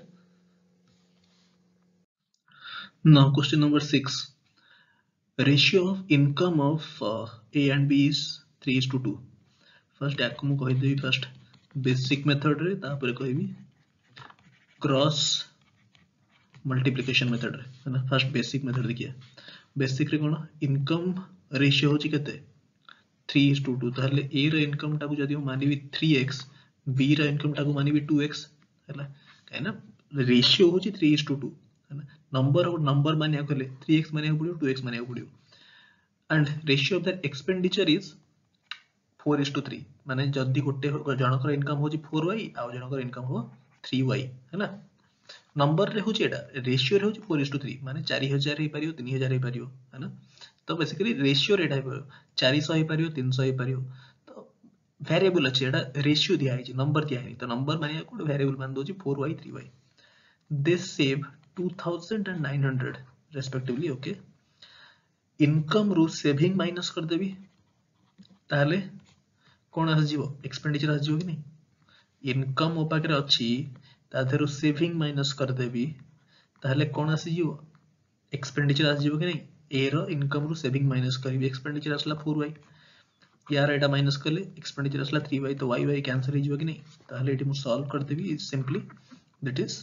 now question number 6 ratio of income of A and B is 3:2 first याको मु कहि देबी फर्स्ट बेसिक मेथड रे तापर कहिबी क्रॉस मल्टीप्लिकेशन मेथड रे है ना फर्स्ट बेसिक मेथड देखिए basic रे कोन इनकम रेशियो होची केते 3:2 ताले A रे इनकम टाकू जदी हम मानिबी 3x B रे इनकम टाकू मानिबी 2x हैला काइना रेशियो होची 3:2 हैना नंबर मानिया गले 3x मानिया पड़ियो 2x मानिया पड़ियो and ratio of the expenditure is 4:3 माने जदी गोटे जनकर इनकम होची 4y आ जनकर इनकम हो 3y हैना नंबर रे होची एटा रेशियो रे होची 4:3 माने 4000 हे परियो 3000 हे परियो है ना तो बेसिकली रेशियो रे टाइप 400 हे परियो 300 हे परियो तो वेरिएबल अछि एटा रेशियो दिया है नंबर दिया है तो नंबर माने को वेरिएबल मान दोची 4y 3y this save 2900 respectively okay income रू सेविंग माइनस कर देबी ताले कोन आस जीवो एक्सपेंडिचर आस जीवो कि नहीं इनकम ओ पाकरे अछि ता देरो सेविंग माइनस कर देबी ताले कोन आसी जीवो एक्सपेंडिचर आस जीवो कि नहीं ए रो इनकम रू सेविंग माइनस करबी एक्सपेंडिचर आसला 4y यार एटा माइनस करले एक्सपेंडिचर आसला 3y तो y कैंसिल हो जीवो कि नहीं ताले एटी मु सॉल्व कर देबी simply that is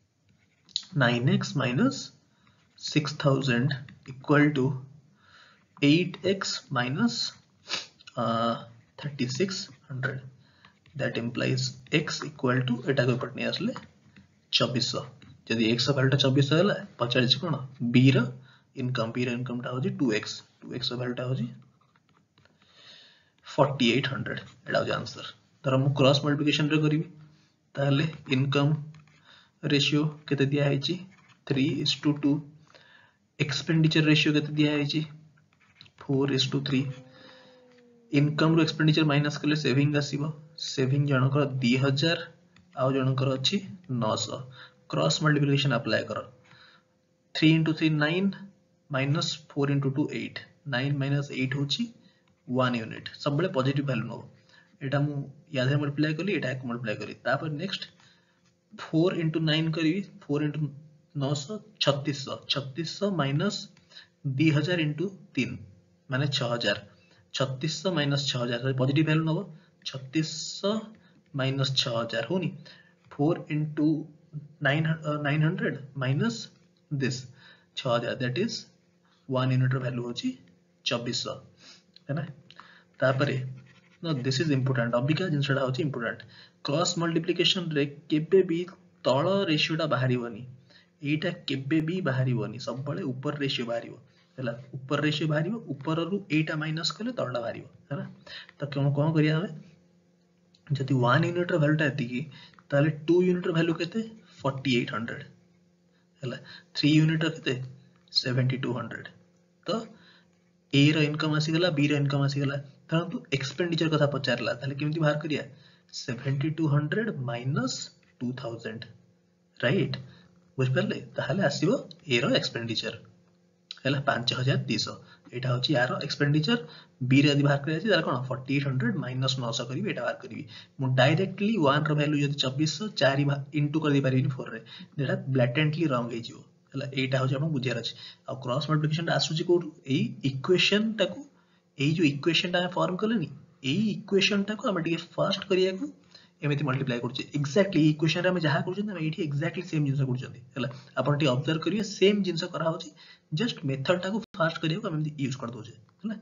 9x minus 6000 equal to 8x minus 3600 that implies x equal to एटा को पटनी आसले 2400 जदी x वैल्यू 2400 हला पचार छी कोन b रो इनकम टा होजी 2x वैल्यू टा होजी 4800 एटा हो आंसर तर हम क्रॉस मल्टीप्लिकेशन रे करिवि ताले इनकम रेशियो केते दिया है 3:2 एक्सपेंडिचर रेशियो केते दिया है 4:3 इनकम रो एक्सपेंडिचर माइनस कले सेविंग आसीबो सेविंग जनकर 2000 आउ जनकर अछि 900 क्रॉस मल्टीप्लिकेशन अप्लाई करो 3 into 3 9 minus 4 into 2 8 9 minus 8 होची 1 यूनिट सब बळे पॉजिटिव वैल्यू नो एटा मु यादे मल्टीप्लाई कली एटा एक मल्टीप्लाई करी तापर नेक्स्ट 4 into 9 करी 4 into 900 3600 3600 माइनस 2000 into 3 माने 6000 3600 माइनस 6000 पॉजिटिव वैल्यू नबो 3600 माइनस 6000 होनी 4 into 900 minus this 6000 that is 1 unit रो वैल्यू होची 2400 है ना तापरे no this is important Abika जिनसडा होची important क्रॉस मल्टीप्लिकेशन रे केबे भी तळ रेशियोटा बाहरिबनी एटा केबे भी बाहरिबनी सब बळे ऊपर रेशियो बाहरिबो हैला ऊपर रेशियो बाहरिबो ऊपर रु एटा माइनस कले तळडा बाहरिबो हैला त कोन करिया हमें जति 1 यूनिट रो वैल्यूटा एतिकी ताले 2 यूनिट रो वैल्यू केते 4800 हैला 3 यूनिट रो केते 7200 तो ए रो इनकम आसी गला बी रो इनकम आसी गला परंतु एक्सपेंडिचर कथा पचारला ताले केमति बाहर करिया 7200 माइनस 2000 राइट बुझ परले ताले आसीबो ए रो एक्सपेंडिचर हैला 5300 एटा होची यार एक्सपेंडिचर बी रे यदि बाहर करिया ताले कोन 4800 माइनस 900 करिवि एटा बाहर करिवि मु डायरेक्टली 1 रो वैल्यू यदि 2400 4 इनटू कर दे पारिनि 4 रे जेटा ब्लैटेंटली रॉन्ग हे जिवो हैला एटा होची हम बुझियार अछि आ क्रॉस मल्टीप्लिकेशन आसुची को एई इक्वेशन टाको एई जो इक्वेशन ता फॉर्म करलेनी एई इक्वेशन टाको हम टिके फास्ट करिया को एमिति मल्टीप्लाई करछे एक्जेक्टली इक्वेशन रे हम जहा करछन हम एठी एक्जेक्टली सेम जिंस करछन हैला आपण टी ऑब्जर्व करिए सेम जिंस करा होची जस्ट मेथड टाको फास्ट करिया को हम यूज कर दोजे हैला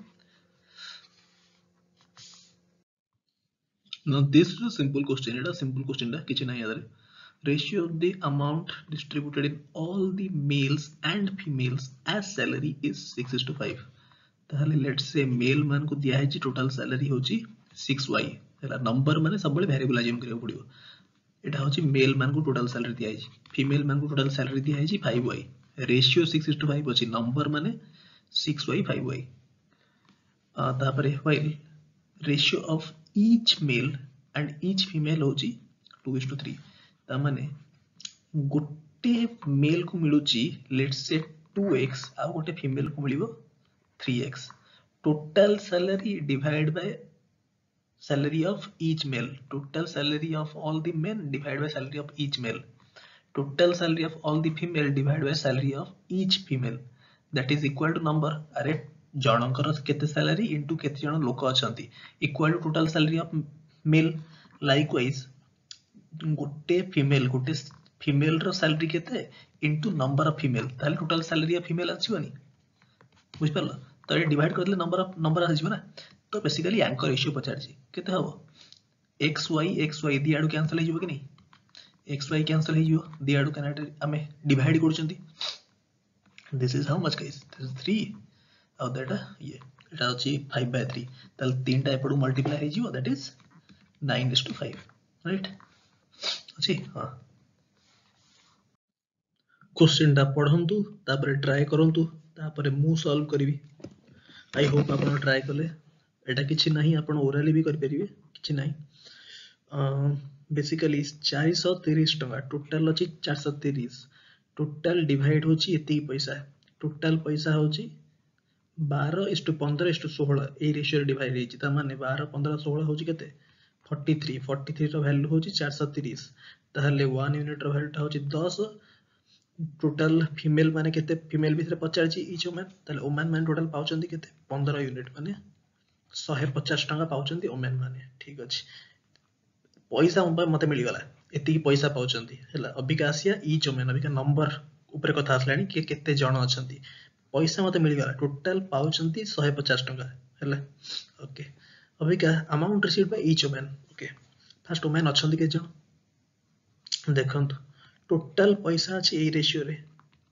now this is a simple question eta simple question da kichi nahi adare ratio of the amount distributed in all the males and females as salary is 6:5 ताहले let's say mail मान को दिया है जी total salary होची 6y हैला number माने सब बळे variable assume करियो पड़ियो एटा होची मेल मान को टोटल सैलरी दिया है जी फीमेल मान को टोटल सैलरी दिया है जी 5y रेशियो 6:5 होची नंबर माने 6y 5y तापरे while ratio of each male and each female होची 2:3 ता माने गोटे मेल को मिलुची लेट्स से 2x आ गोटे फीमेल को मिलिबो 3x total salary divided by salary of each male total salary of all the men divided by salary of each male total salary of all the female divided by salary of each female that is equal to number अरे जनकर केते salary into केते जन लोक अछंती equal to total salary of male likewise गोटे female रो salary केते into number of female ताले टोटल सैलरी ऑफ फीमेल आछिबनी बुझ परला तो ये डिवाइड करले नंबर आसीबो ना तो बेसिकली एंकर रेशियो पचार छी केते हबो xy दी आडू कैंसिल हिजो कि नहीं xy कैंसिल हिजो दी आडू कनेक्ट हमें डिवाइड करछंती this is how much guys this is 3 और दैट ये एटा अछि 5/3 तल तीनटा एपडू मल्टीप्लाई हिजो दैट इज 9:5 राइट अछि हां क्वेश्चन टा पढंतु तापर ट्राई करंतु तापर मु सॉल्व करिवि आई होप आपण ट्राई कले एटा किछि नाही आपण ओरली भी करि परिबे किछि नाही बेसिकली 430 टका टोटल अछि 430 टोटल डिवाइड होछि एति पैसा टोटल पैसा होछि 12:15:16 ए रेशियो डिवाइड हेछि त माने 12 15 16 होछि केते 43 रो वैल्यू होछि 430 ताहले 1 यूनिट रो वैल्यू होछि 10 टोटल फीमेल माने केते फीमेल भितर पचार छी इच वुमेन ताले वुमेन माने टोटल पाउचंती केते 15 यूनिट माने 150 टका पाउचंती वुमेन माने ठीक अछि पैसा मते मिली गला एति की पैसा पाउचंती हैला अबिका आसिया इच वुमेन अबिका नंबर ऊपर कथा आसलानी के केते जण अछंती पैसा मते मिली गला टोटल पाउचंती 150 टका हैला ओके अबिका amount received by each women okay first women अछंती के जण देखंतु टोटल पैसा अछि ए रेशियो रे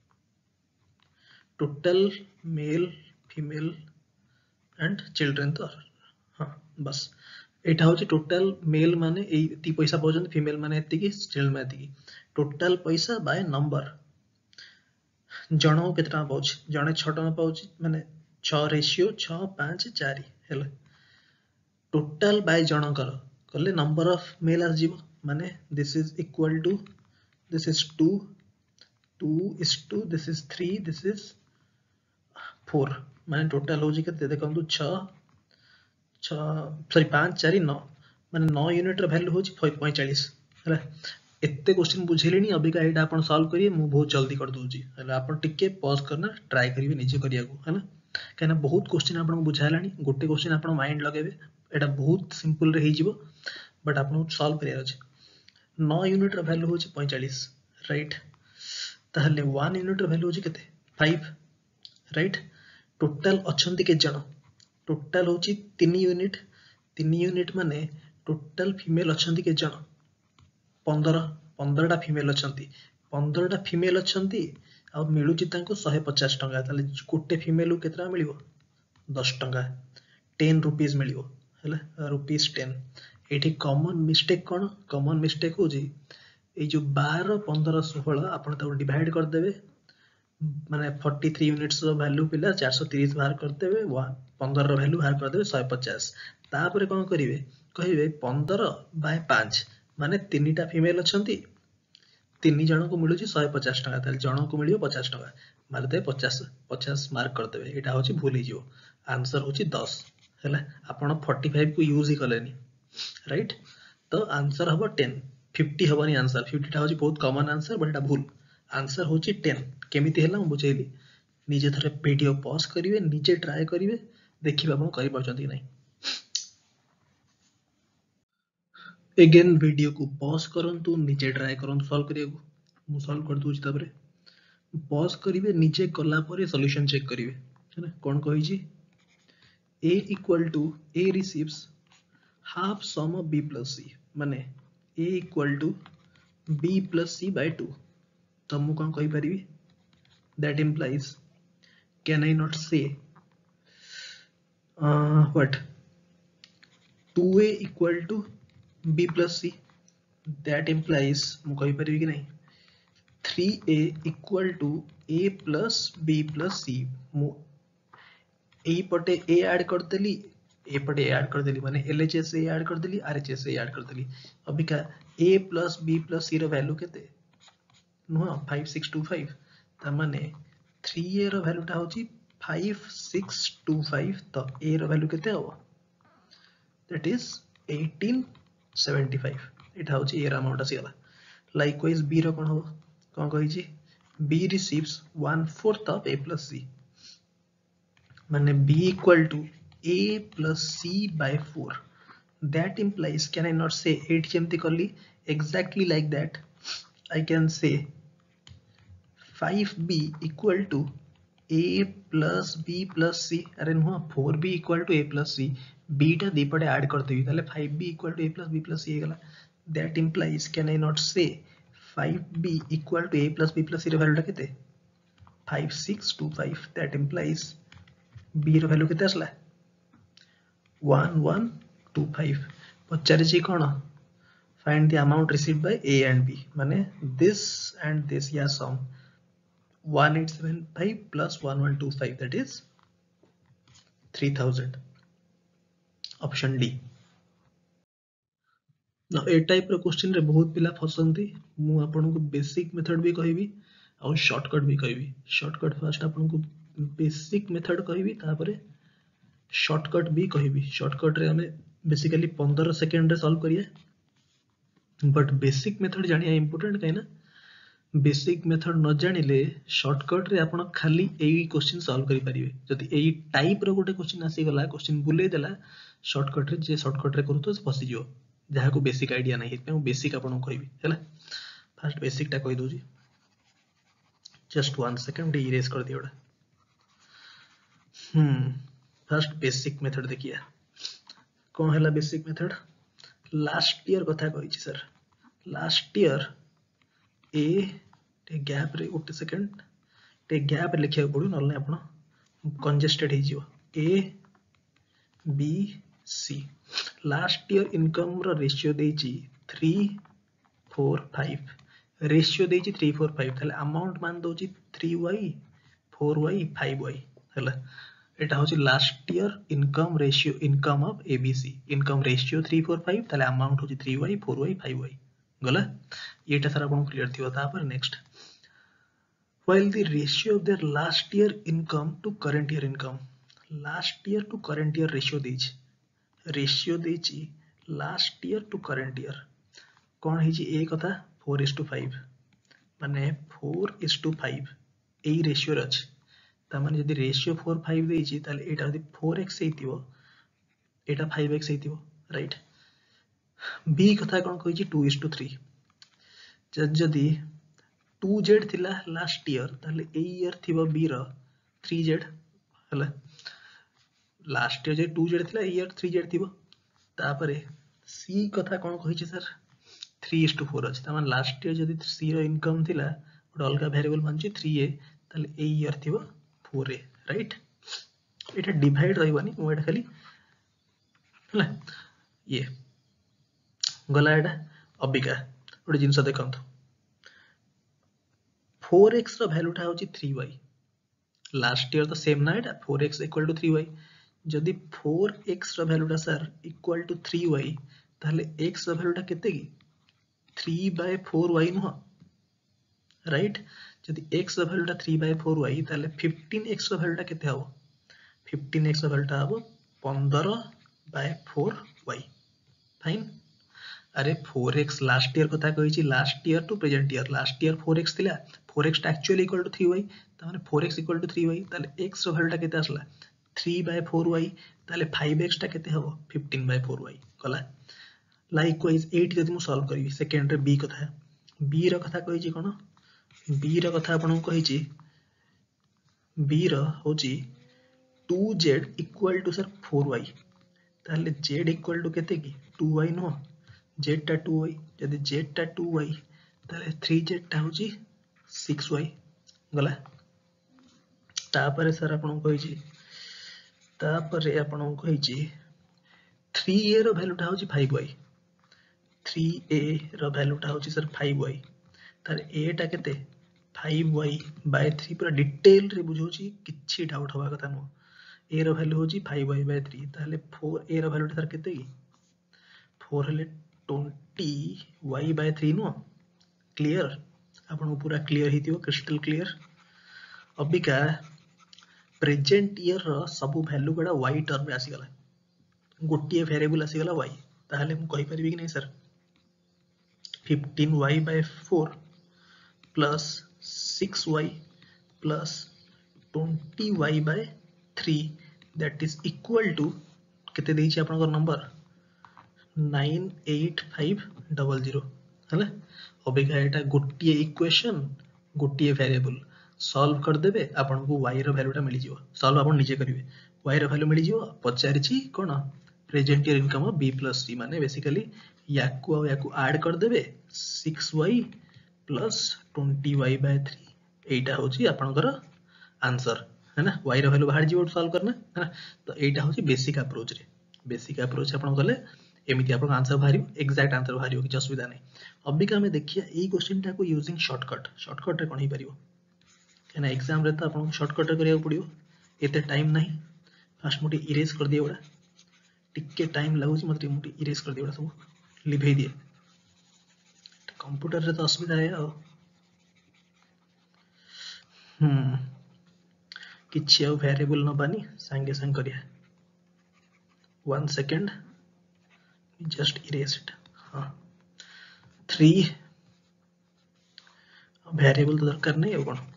total male female and children तो हां बस एटा होची टोटल मेल माने एती पैसा पाउछन फीमेल माने एती की चिल्ड्रन माने एती टोटल पैसा बाय नंबर जणो केतना पाउछ जणे 6 टका पाउछ माने 6 रेशियो 6 5 4 हैला टोटल बाय जनकर कले नंबर ऑफ मेल आस जीवो माने this is equal to this is 2 2 is 2 this is 3 this is 4 माने टोटल होजी केते देखंतु 6 सॉरी 5 4 9 माने 9 यूनिट रो वैल्यू होची 45 हला एत्ते क्वेश्चन बुझेलेनी अबिका एटा आपण सॉल्व करिए मु बहुत जल्दी कर दूची हला आपण टिके पॉज करना ट्राई करिवे निजे करिया को हला कहना बहुत क्वेश्चन आपण बुझालानी गोटे क्वेश्चन आपण माइंड लगेबे एटा बहुत सिंपल रे हिजिवो बट आपण सॉल्व करिया अछि 9 यूनिट रो वैल्यू होची 45 राइट ताहले 1 यूनिट रो वैल्यू होची केते 5 राइट टोटल अछंती के जण टोटल होची 3 यूनिट माने टोटल फीमेल अछंती के जण 15 टा फीमेल अछंती 15 टा फीमेल अछंती आ मिलुची तांको 150 टंका ताले गोटे फीमेल को केतरा मिलिवो 10 टंका 10 रुपीस मिलिवो हैला रुपीस 10 एठी कॉमन मिस्टेक कोन कॉमन मिस्टेक होजी ए जो 12 15 16 आपण त डिवाइड कर देबे माने 43 यूनिट्स रो वैल्यू पिला 430 बाहर कर देबे 15 रो वैल्यू बाहर कर देबे 150 तापरे कोन करिवे कहिबे 15 बाय 5 माने तीनटा फीमेल अछंती तीन जण को मिलुची 150 टका ताले जण को मिलियो 50 टका मार दे 50 मार्क कर देबे एटा होची भूल ही जिवो आंसर होची 10 हैला आपण 45 को यूज ही करलेनी राइट तो आंसर हबो 10 50 हबनी आंसर 50 टा होची बहुत कॉमन आंसर बट एटा भूल आंसर होची 10 केमिति हैला हम बुझेली निजे थरे वीडियो पॉज करिवे निजे ट्राई करिवे देखिबा हम करि पाछंती नै अगेन वीडियो को पॉज करंतु निजे ट्राई करंतु सॉल्व करिया मु सॉल्व कर दूची तापरे पॉज करिवे निजे कला परे सॉल्यूशन चेक करिवे है कोन कहि छी a equal to a receives half sum of b plus c माने a equal to b plus c by 2 तो मु कोन कहि परिबी that implies can I not say what 2a equal to b plus c that implies मु कहि परिबी कि नहीं 3a equal to a plus b plus c मु ए पटे a ऐड कर देली ए पटे a ऐड कर देली माने LHS a ऐड कर देली RHS a ऐड कर देली अभी का a plus b plus c रो वैल्यू केते नो 5625 त माने 3a रो वैल्यू ता होची 5625 तो a रो वैल्यू केते हो दैट इज 1875 एटा होची a रो अमाउंट आसीला लाइकवाइज b रो कोन हो कोन कहि छी b receives 1/4 of a plus c माने b equal to a plus c by 4 that implies can I not say 8 जेमती करली exactly like that I can say 5b equal to a plus b plus c अरे नुह 4b equal to a plus c b टा दी पटे add कर देबी ताले 5b equal to a plus b plus c हेगला that implies can I not say 5b equal to a plus b plus c रे value टा केते 5625 that implies b रो वैल्यू केते असला 1125 पचारे जी कोन find the amount received by a and b माने this and this या sum 1875 plus 1125 that is 3000 option D ना ए type रो क्वेश्चन रे बहुत पिला फसंती मु आपन को बेसिक मेथड भी कहबी और शॉर्टकट भी कहबी शॉर्टकट फर्स्ट आपन को बेसिक मेथड कहबी तापरे शॉर्टकट भी कहबी शॉर्टकट रे हमें बेसिकली 15 सेकंड रे सॉल्व करिए बट बेसिक मेथड जानिया इंपोर्टेंट काई ना बेसिक मेथड न जानिले शॉर्टकट रे आपण खाली एई क्वेश्चन सॉल्व करि परिबे जति एई टाइप रो गोटे क्वेश्चन आसी गला क्वेश्चन बुले देला शॉर्टकट रे जे शॉर्टकट रे करू तो फसी जियो जहा को बेसिक आईडिया नहीं है बेसिक आपण कहबी हैला फर्स्ट बेसिक टा कहि दोजी जस्ट 1 सेकंड इरेज कर दियोडा फर्स्ट बेसिक मेथड देखिया कौन है बेसिक मेथड लास्ट ईयर कथा कहि छी सर लास्ट ईयर ए टे गैप रे गोटे सेकंड टे गैप लिखिया पड़ो नले आपण कंजेस्टेड हे जिवो A B C last year income रो रेशियो देची 3 4 5 रेशियो देची 3 4 5 ताले अमाउंट मान दोची 3y 4y 5y हला एटा होची last year income ratio income of ABC income ratio 345 ताले अमाउंट होची 3y 4y 5y गला एटा सारा आपन क्लियर थियो तापर next while the ratio of their last year income to current year income last year to current year ratio देछि last year to current year कोन हिची ए कथा 4:5 माने 4:5 एई रेशियो रे अछि ता माने यदि रेशियो 4:5 देछि ताले एटा यदि 4x हेतिबो एटा 5x हेतिबो राइट बी कथा कोन कहिछि 2:3 जदि 2z थिला लास्ट ईयर ताले ए ईयर थिबो बी रो 3z हला लास्ट ईयर जे 2z थिला ए ईयर 3z थिबो तापरे सी कथा कोन कहिछि सर 3:4 अछि ता माने लास्ट ईयर जदि सी रो इनकम थिला गोटे अलगा वेरिएबल मानछि 3a ताले ए ईयर थिबो 4a राइट एटा डिवाइड रहइबानी मो एटा खाली हला ये गला एटा अबिका गोटे जिंस देखंतु 4x रो वैल्यू टा होची 3y लास्ट ईयर तो सेम ना एटा 4x इक्वल टू 3y जदि 4x रो वैल्यू टा सर इक्वल टू 3y ताले x रो वैल्यू टा केते की 3/4y नुह राइट जदि x रो वैल्यू टा 3/4y ताले 15x रो वैल्यू टा केते हबो 15x रो वैल्यू टा हबो 15/4y फाइन अरे 4x लास्ट ईयर कथा कहिछि last year to present year last year 4x थिला 4x टा एक्चुअली इक्वल टू 3y त माने 4x इक्वल टू 3y ताले x रो वैल्यू टा केते आसला 3/4y ताले 5x टा केते हबो 15/4y कला लाइकवाइज 8 जदि मु सॉल्व करिवि सेकंड रे b कथा b रो कथा कहिछि कोन b रो कथा आपन कहिछि b रो होछि 2z equal to sir 4y ताले z इक्वल टू केते की 2y नो z टा 2y जदि z टा 2y ताले 3z टा होछि 6y गला तापरे सर आपन कहिछि तापरे आपन कहिछि 3a रो वैल्यू टा होछि 5y 3a रो वैल्यू टा होछि सर 5y तार a टा केते 5y/3 पूरा डिटेल रे बुझौछि किछि डाउट होबा कथा नो a रो वैल्यू होछि 5y/3 ताले 4a रो वैल्यू टा सर केते की 4 हेले 20y/3 नो क्लियर आपन पूरा क्लियर हितियो क्रिस्टल क्लियर अबिका प्रेजेंट ईयर रो सब वैल्यू गडा y टर्म में आसी गला गोटिए वेरिएबल आसी गला y ताहले हम कहि परिबी कि नै sir 15y/4 plus 6y plus 20y/3 that is equal to केते देछि आपन नंबर 98500 हला अबिका एटा गोटिए इक्वेशन गोटिए वेरिएबल सॉल्व कर देबे आपन को y रो वैल्यू टा मिलि जिवो सॉल्व आपन निजे करिवे y रो वैल्यू मिलि जिवो पचारिछि कोन present year income of b + c माने बेसिकली याकू ऐड कर देबे 6y plus 20y/3 एटा होची आपनकर आंसर है ना y रो वैल्यू बाहर जीवो सॉल्व करना है ना तो एटा होची बेसिक अप्रोच आपन गले एमिति आपन आंसर बाहरियो एग्जैक्ट आंसर बाहरियो कि असुविधा नै अबिका हमें देखिया ए क्वेश्चन टा को यूजिंग शॉर्टकट रे कोन ही परियो केना एग्जाम रे त आपन शॉर्टकट रे करिया पड़ियो एते टाइम नाही फर्स्ट मोटी इरेज कर दिए ओडा टिके टाइम लागुची मते मोटी इरेज कर दिए ओडा सब लिभे दिए कंप्यूटर रे तो असुविधा है आ किछि आ वेरिएबल न बानी संगे संग करिया 1 सेकंड जस्ट इरेज इट हां 3 वेरिएबल तो दरकार नहीं है कोन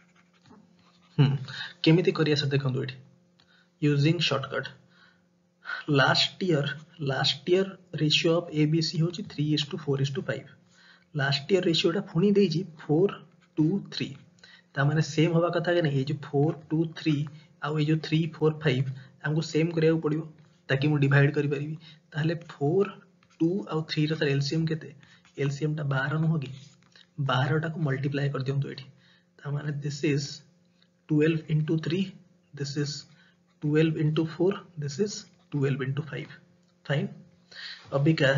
केमिति करिया सर देखंतु एठी using shortcut last year ratio of ABC होची 3:4:5 लास्ट ईयर रेशियो टा फुनी देजी 4:3 ता माने सेम होबा कथा के नहीं ये जो 4:3 आ ये जो 3:4:5 हमको सेम करिया पड़ियो ताकि मु डिवाइड करि परिबी ताले 4 2 आ 3 रो सर एलसीएम केते एलसीएम टा 12 न होगी 12 टा को मल्टीप्लाई कर दियम तो एठी ता माने this is 12 into 3 this is 12 into 4 this is 12 into 5 fine अबिका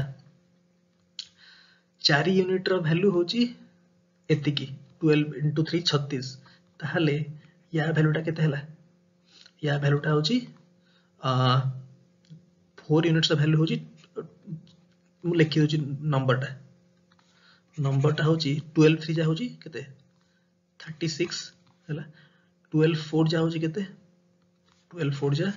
4 यूनिट रो वैल्यू होची एतिकी 12 into 3 36 ताहले या वैल्यू टा केते हला या भैल्यूटा होची 4 यूनिट्स वैल्यू होची मु लिखि दोची नंबरटा होची 12 3 जा होची केते 36 हैला 12 4 जा होची केते 12 4 जा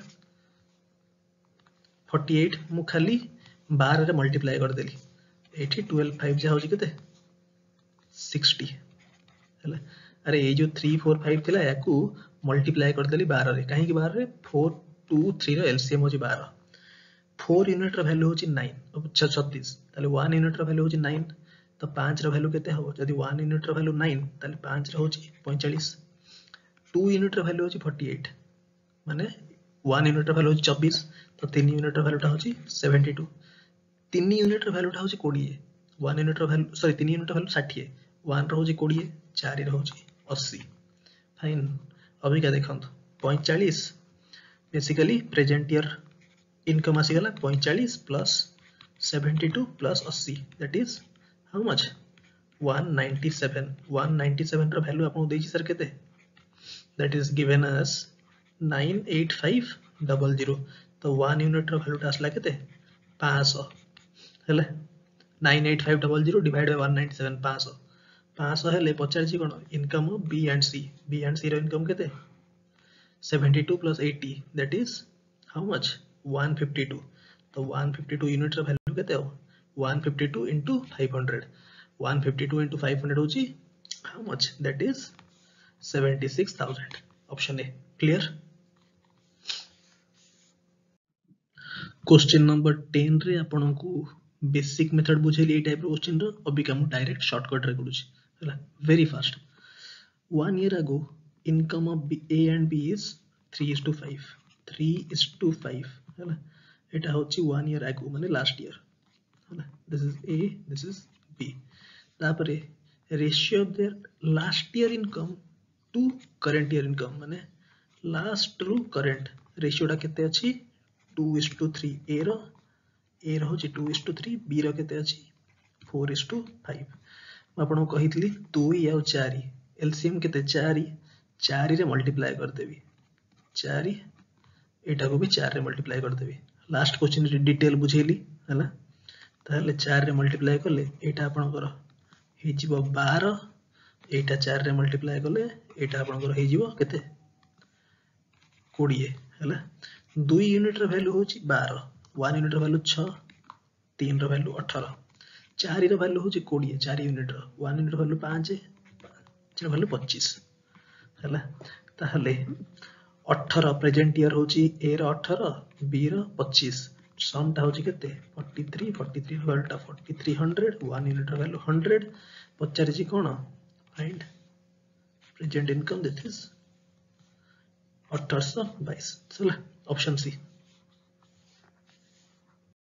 48 मु खाली 12 रे मल्टीप्लाई कर देली एठी 12 5 जा होची केते 60 हैला अरे ये जो 3 4 5 थिला याकू मल्टीप्लाई कर देली 12 रे काहे कि 12 रे 4 2 3 रो एलसीएम होची 12 4 यूनिट रो वैल्यू होची 9 अच्छा 36 ताले 1 यूनिट रो वैल्यू होची 9 तो 5 रो वैल्यू केते हो जदी 1 यूनिट रो वैल्यू 9 ताले 5 रो होची 45 2 यूनिट रो वैल्यू होची 48 माने 1 यूनिट रो वैल्यू होची 24 तो 3 यूनिट रो वैल्यूटा होची 72 3 यूनिट रो वैल्यूटा होची 20 1 यूनिट रो वैल्यू सॉरी 3 यूनिट रो वैल्यू 60 1 रो होची 20 4 रो होची 80 फाइन अभी क्या देखंत 45 बेसिकली प्रेजेंट ईयर इनकम आसी गला 45 plus 72 plus 80 that is how much 197 197 रो वैल्यू आपन देछि सर केते दैट इज गिवन अस 98500 तो 1 यूनिट रो वैल्यू आसला केते 500 हेले 98500 डिवाइड बाय 197 500 500 हेले पचार जी कोन इनकम बी एंड सी रो इनकम केते 72 plus 80 that is how much 152 तो 152 यूनिट रो वैल्यू केते हो 152 into 500 152 into 500 होची how much that is 76000 option A clear question number 10 रे आपन को बेसिक मेथड बुझेली ए टाइप रो क्वेश्चन रो अभी का मु डायरेक्ट शॉर्टकट रे करूची हला very fast 1 year ago income of A and B is 3:5 3:5 है एटा होची 1 year ago माने लास्ट ईयर है this is A this is B तापरे ratio of their last year income to current year income माने last to current रेशियोटा केते अछि 2:3 A रो होची 2:3 B रो केते अछि 4:5 आपन कहितली 2 या 4 एलसीएम केते 4 रे मल्टीप्लाई कर देबी 4 एटा को भी 4 रे मल्टीप्लाई कर देबी लास्ट क्वेश्चन रे डिटेल बुझेली हला ताले 4 रे मल्टीप्लाई करले एटा आपन कर हे जीवो 12 एटा 4 रे मल्टीप्लाई करले एटा आपन कर हे जीवो केते 20 हला 2 यूनिट रो वैल्यू होची 12 1 यूनिट रो वैल्यू 6 3 रो वैल्यू 18 4 रो वैल्यू होची 20 4 यूनिट रो 1 यूनिट रो वैल्यू 5 4 वैल्यू 25 हला ताहले 18 प्रेजेंट ईयर होची ए रो 18 बी रो 25 सम ता होची केते 43 वैल्यूटा 4300 1 यूनिट रो वैल्यू 100 पचार जी कोन find present income this is 1822 चला ऑप्शन सी